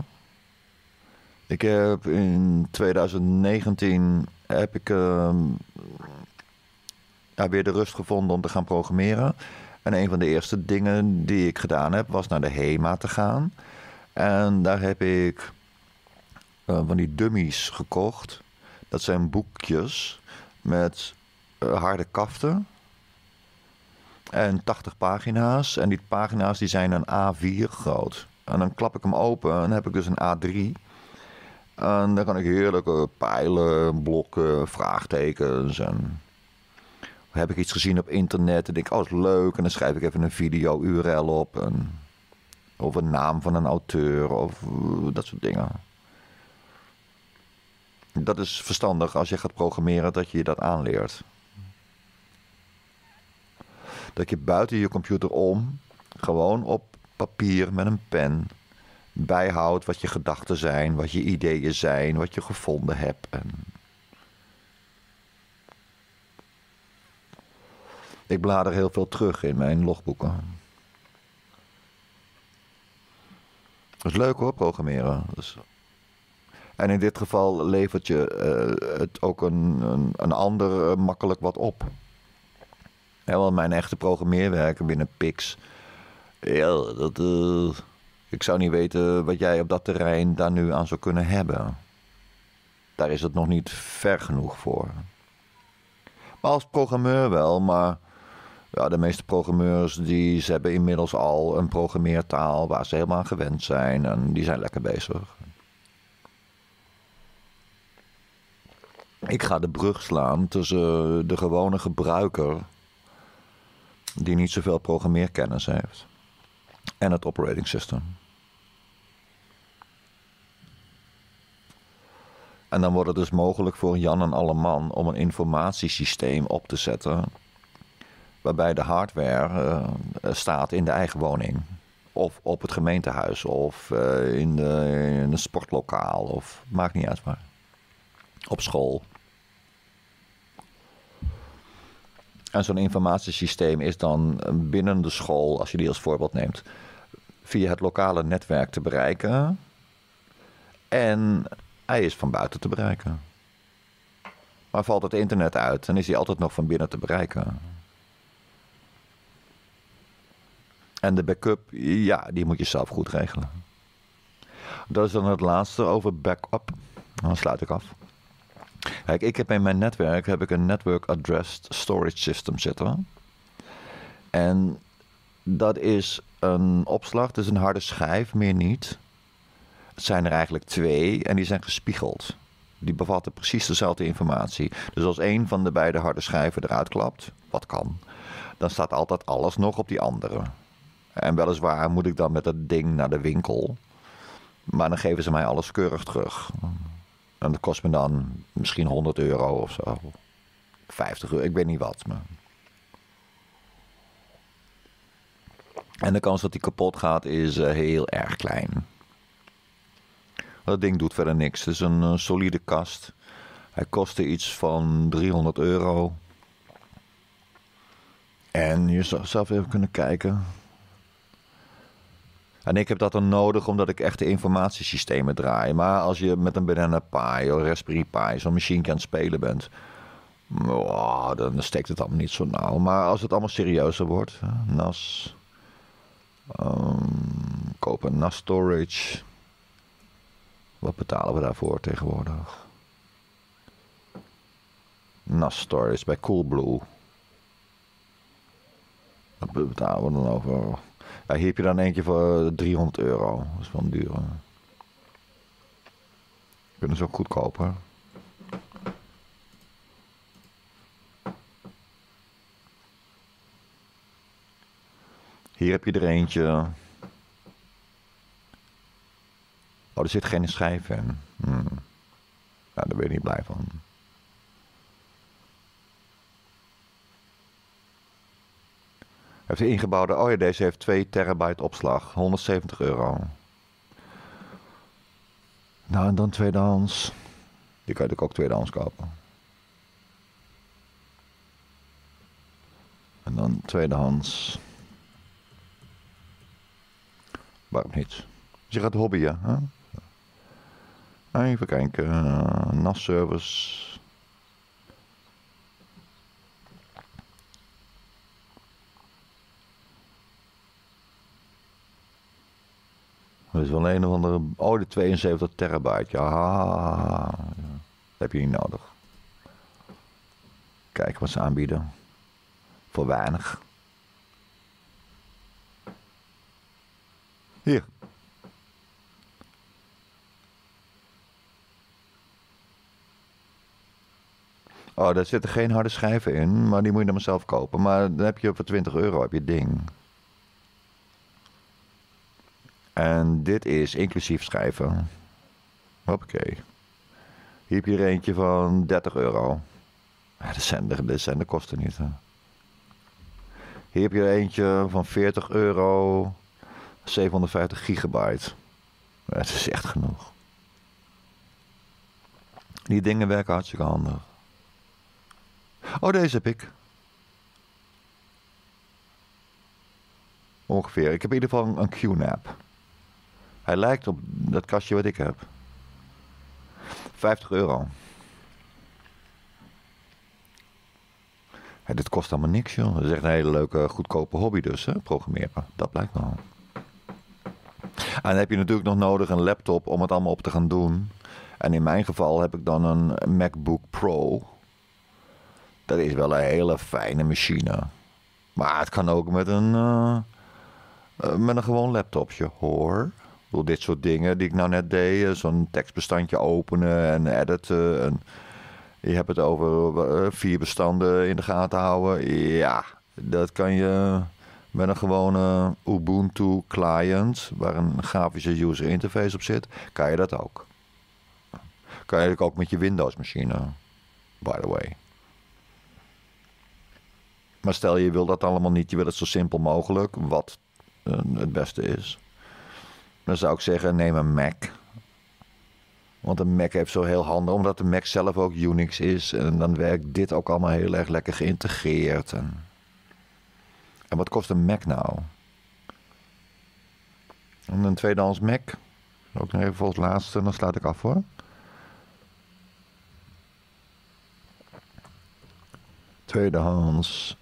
Ik heb in twintig negentien heb ik uh, ja, weer de rust gevonden om te gaan programmeren. En een van de eerste dingen die ik gedaan heb, was naar de HEMA te gaan. En daar heb ik uh, van die dummies gekocht. Dat zijn boekjes met uh, harde kaften. En tachtig pagina's. En die pagina's die zijn een A vier groot. En dan klap ik hem open en dan heb ik dus een A drie. En dan kan ik heerlijke pijlen, blokken, vraagtekens en heb ik iets gezien op internet en denk ik, oh, dat is leuk. En dan schrijf ik even een video U R L op. En, of een naam van een auteur of uh, dat soort dingen. Dat is verstandig als je gaat programmeren dat je je dat aanleert. Dat je buiten je computer om, gewoon op papier met een pen, bijhoudt wat je gedachten zijn, wat je ideeën zijn, wat je gevonden hebt. En ik blader heel veel terug in mijn logboeken. Dat is leuk hoor, programmeren. Dus en in dit geval levert je uh, het ook een, een, een ander uh, makkelijk wat op. Ja, want mijn echte programmeerwerken binnen Pix, ja, dat, uh, ik zou niet weten wat jij op dat terrein daar nu aan zou kunnen hebben. Daar is het nog niet ver genoeg voor. Maar als programmeur wel, maar ja, de meeste programmeurs die ze hebben inmiddels al een programmeertaal waar ze helemaal aan gewend zijn en die zijn lekker bezig. Ik ga de brug slaan tussen de gewone gebruiker die niet zoveel programmeerkennis heeft en het operating system. En dan wordt het dus mogelijk voor Jan en Alleman om een informatiesysteem op te zetten, waarbij de hardware uh, staat in de eigen woning. Of op het gemeentehuis, of uh, in, de, in een sportlokaal, of maakt niet uit waar. Op school. En zo'n informatiesysteem is dan binnen de school, als je die als voorbeeld neemt, via het lokale netwerk te bereiken. En hij is van buiten te bereiken. Maar valt het internet uit, dan is hij altijd nog van binnen te bereiken. En de backup, ja, die moet je zelf goed regelen. Dat is dan het laatste over backup. Dan sluit ik af. Kijk, ik heb in mijn netwerk heb ik een Network Addressed Storage System zitten. En dat is een opslag, dus een harde schijf, meer niet. Het zijn er eigenlijk twee en die zijn gespiegeld. Die bevatten precies dezelfde informatie. Dus als één van de beide harde schijven eruit klapt, wat kan, dan staat altijd alles nog op die andere. En weliswaar moet ik dan met dat ding naar de winkel. Maar dan geven ze mij alles keurig terug. En dat kost me dan misschien honderd euro of zo. vijftig euro, ik weet niet wat. Maar... En de kans dat die kapot gaat is uh, heel erg klein. Dat ding doet verder niks. Het is een uh, solide kast. Hij kostte iets van driehonderd euro. En je zou zelf even kunnen kijken. En ik heb dat dan nodig omdat ik echte informatiesystemen draai. Maar als je met een Banana Pi of Raspberry Pi zo'n machine aan het spelen bent, oh, dan steekt het allemaal niet zo nauw. Maar als het allemaal serieuzer wordt, N A S, um, kopen N A S storage. Wat betalen we daarvoor tegenwoordig? N A S storage bij Coolblue. Wat betalen we dan over? Ja, hier heb je dan eentje voor driehonderd euro. Dat is wel een dure. Kunnen ze ook goed kopen. Hier heb je er eentje. Oh, er zit geen schijf in. Hmm. Ja, daar ben ik niet blij van. Heeft de ingebouwde... Oh ja, deze heeft twee terabyte opslag. honderdzeventig euro. Nou, en dan tweedehands. Die kan je natuurlijk ook tweedehands kopen. En dan tweedehands. Waarom niet? Dus je gaat hobbyen, hè? Even kijken. Uh, N A S-service. Dat is wel een of andere... Oh, de tweeënzeventig terabyte. Ja, dat heb je niet nodig. Kijk wat ze aanbieden. Voor weinig. Hier. Oh, daar zitten geen harde schijven in, maar die moet je dan maar zelf kopen. Maar dan heb je voor twintig euro heb je het ding. En dit is inclusief schijven. Hoppakee. Hier heb je er eentje van dertig euro. Ja, dat zijn de, dat zijn de kosten niet. Hè. Hier heb je er eentje van veertig euro. zevenhonderdvijftig gigabyte. Ja, het is echt genoeg. Die dingen werken hartstikke handig. Oh, deze heb ik. Ongeveer. Ik heb in ieder geval een Q NAP. Hij lijkt op dat kastje wat ik heb. vijftig euro. Ja, dit kost allemaal niks, joh. Dat is echt een hele leuke, goedkope hobby dus, hè? Programmeren. Dat blijkt wel. En dan heb je natuurlijk nog nodig een laptop om het allemaal op te gaan doen. En in mijn geval heb ik dan een MacBook Pro. Dat is wel een hele fijne machine. Maar het kan ook met een, uh, met een gewoon laptopje, hoor. Ik bedoel, dit soort dingen die ik nou net deed. Zo'n tekstbestandje openen en editen. En je hebt het over uh, vier bestanden in de gaten houden. Ja, dat kan je met een gewone Ubuntu client, waar een grafische user interface op zit, kan je dat ook. Kan je ook met je Windows machine. By the way. Maar stel je wil dat allemaal niet. Je wil het zo simpel mogelijk. Wat uh, het beste is. Dan zou ik zeggen neem een Mac. Want een Mac heeft zo heel handig. Omdat de Mac zelf ook Unix is. En dan werkt dit ook allemaal heel erg lekker geïntegreerd. En, en wat kost een Mac nou? En een tweedehands Mac. Ook nog even voor het laatste. Dan sluit ik af hoor. Tweedehands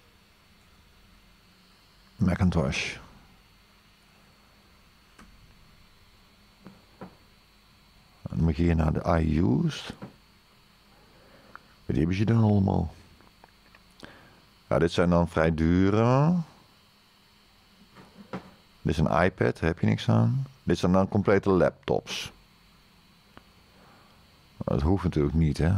Macintosh. Dan moet je hier naar de I used. Die hebben ze dan allemaal. Ja, dit zijn dan vrij dure. Dit is een iPad, daar heb je niks aan. Dit zijn dan complete laptops. Dat hoeft natuurlijk niet, hè.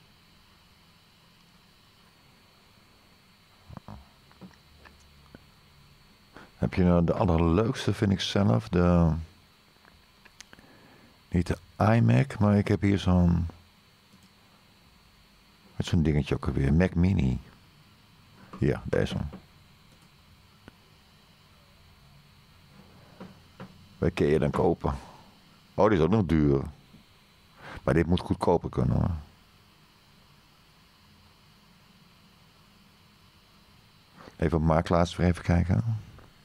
Heb je nou de allerleukste, vind ik zelf, de... Niet de iMac, maar ik heb hier zo'n... Met zo'n dingetje ook alweer, Mac Mini. Ja, deze. Waar kun je dan kopen? Oh, die is ook nog duur. Maar dit moet goedkoper kunnen hoor. Even op Marktplaats weer even kijken.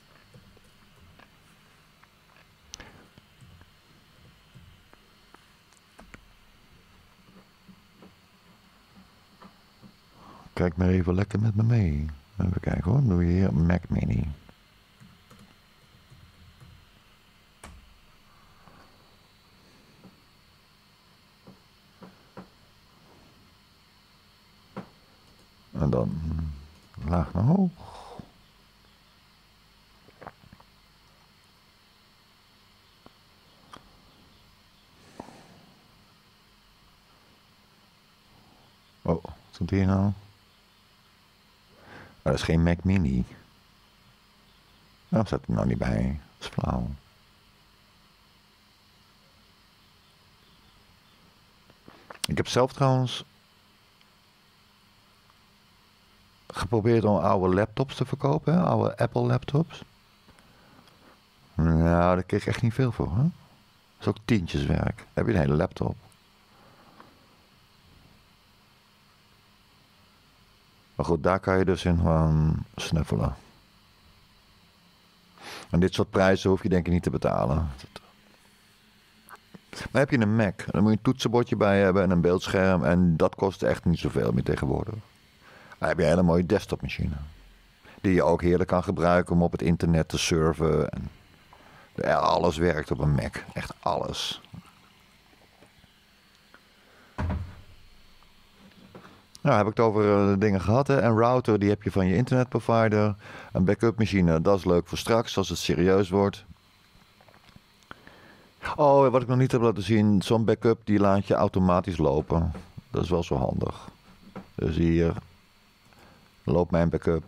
Kijk maar even lekker met me mee. Even kijken hoor. Doe je hier Mac Mini. En dan laag naar hoog. Oh, wat stond hier nou? Maar dat is geen Mac Mini. Waarom staat er nou niet bij? Dat is flauw. Ik heb zelf trouwens geprobeerd om oude laptops te verkopen, hè? Oude Apple laptops. Nou, daar kreeg ik echt niet veel voor, hè? Dat is ook tientjeswerk. Dan heb je een hele laptop. Maar goed, daar kan je dus in gaan snuffelen. En dit soort prijzen hoef je denk ik niet te betalen. Maar heb je een Mac, dan moet je een toetsenbordje bij hebben en een beeldscherm. En dat kost echt niet zoveel meer tegenwoordig. Dan heb je een hele mooie desktopmachine. Die je ook heerlijk kan gebruiken om op het internet te surfen. En alles werkt op een Mac. Echt alles. Nou, heb ik het over uh, dingen gehad. Hè? Een router, die heb je van je internetprovider. Een backup machine, dat is leuk voor straks, als het serieus wordt. Oh, wat ik nog niet heb laten zien. Zo'n backup, die laat je automatisch lopen. Dat is wel zo handig. Dus hier. Loop mijn backup.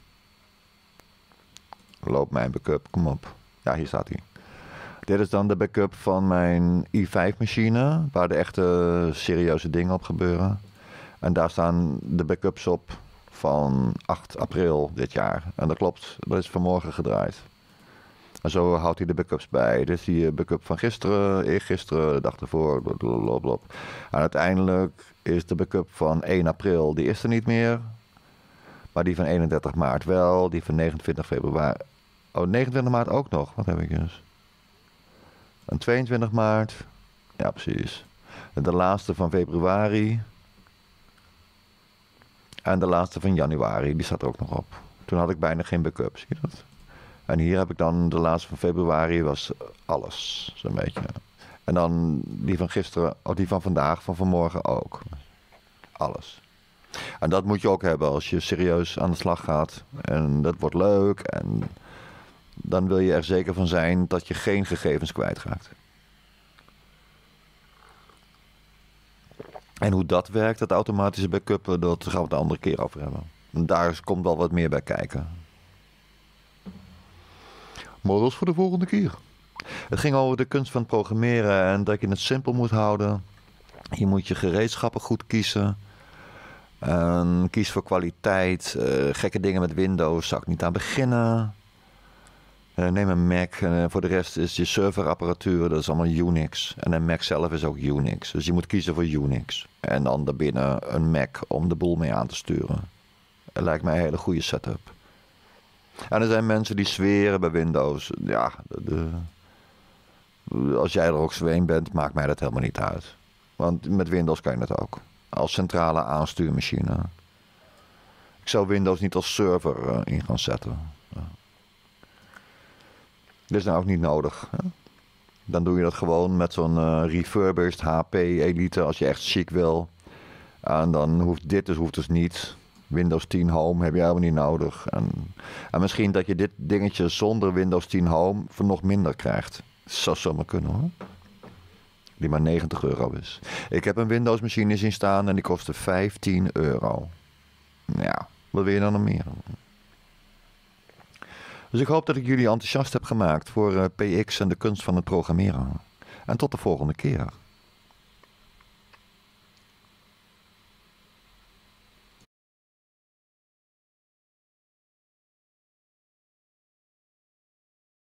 Loop mijn backup, kom op. Ja, hier staat hij. Dit is dan de backup van mijn i vijf machine. Waar de echte serieuze dingen op gebeuren. En daar staan de backups op van acht april dit jaar. En dat klopt, dat is vanmorgen gedraaid. En zo houdt hij de backups bij. Dit is die backup van gisteren, eergisteren, de dag ervoor, blablabla. En uiteindelijk is de backup van één april, die is er niet meer. Maar die van eenendertig maart wel, die van negenentwintig februari... Oh, negenentwintig maart ook nog, wat heb ik dus? En tweeëntwintig maart, ja precies. En de laatste van februari... En de laatste van januari, die staat ook nog op. Toen had ik bijna geen backup, zie je dat? En hier heb ik dan de laatste van februari, was alles, zo'n beetje. En dan die van gisteren, of die van vandaag, van vanmorgen ook. Alles. En dat moet je ook hebben als je serieus aan de slag gaat. En dat wordt leuk. En dan wil je er zeker van zijn dat je geen gegevens kwijtraakt. En hoe dat werkt, dat automatische backuppen, dat gaan we het een andere keer over hebben. En daar komt wel wat meer bij kijken. Maar dat is voor de volgende keer. Het ging over de kunst van programmeren en dat je het simpel moet houden. Je moet je gereedschappen goed kiezen. En kies voor kwaliteit. Uh, gekke dingen met Windows zou ik niet aan beginnen. Uh, neem een Mac. Uh, voor de rest is je serverapparatuur, dat is allemaal Unix. En een Mac zelf is ook Unix. Dus je moet kiezen voor Unix. En dan daarbinnen een Mac om de boel mee aan te sturen. Dat lijkt mij een hele goede setup. En er zijn mensen die zweren bij Windows. Ja, de, de, als jij er ook zween bent, maakt mij dat helemaal niet uit. Want met Windows kan je het ook. Als centrale aanstuurmachine. Ik zou Windows niet als server uh, in gaan zetten. Ja. Dat is nou ook niet nodig. Hè? Dan doe je dat gewoon met zo'n uh, refurbished H P Elite als je echt chic wil. En dan hoeft dit dus, hoeft dus niet. Windows tien Home heb je helemaal niet nodig. En, en misschien dat je dit dingetje zonder Windows tien Home voor nog minder krijgt. Dat zou zomaar kunnen hoor. Die maar negentig euro is. Ik heb een Windows machine zien staan en die kostte vijftien euro. Ja, wat wil je dan nog meer? Dus ik hoop dat ik jullie enthousiast heb gemaakt voor uh, P X en de kunst van het programmeren. En tot de volgende keer.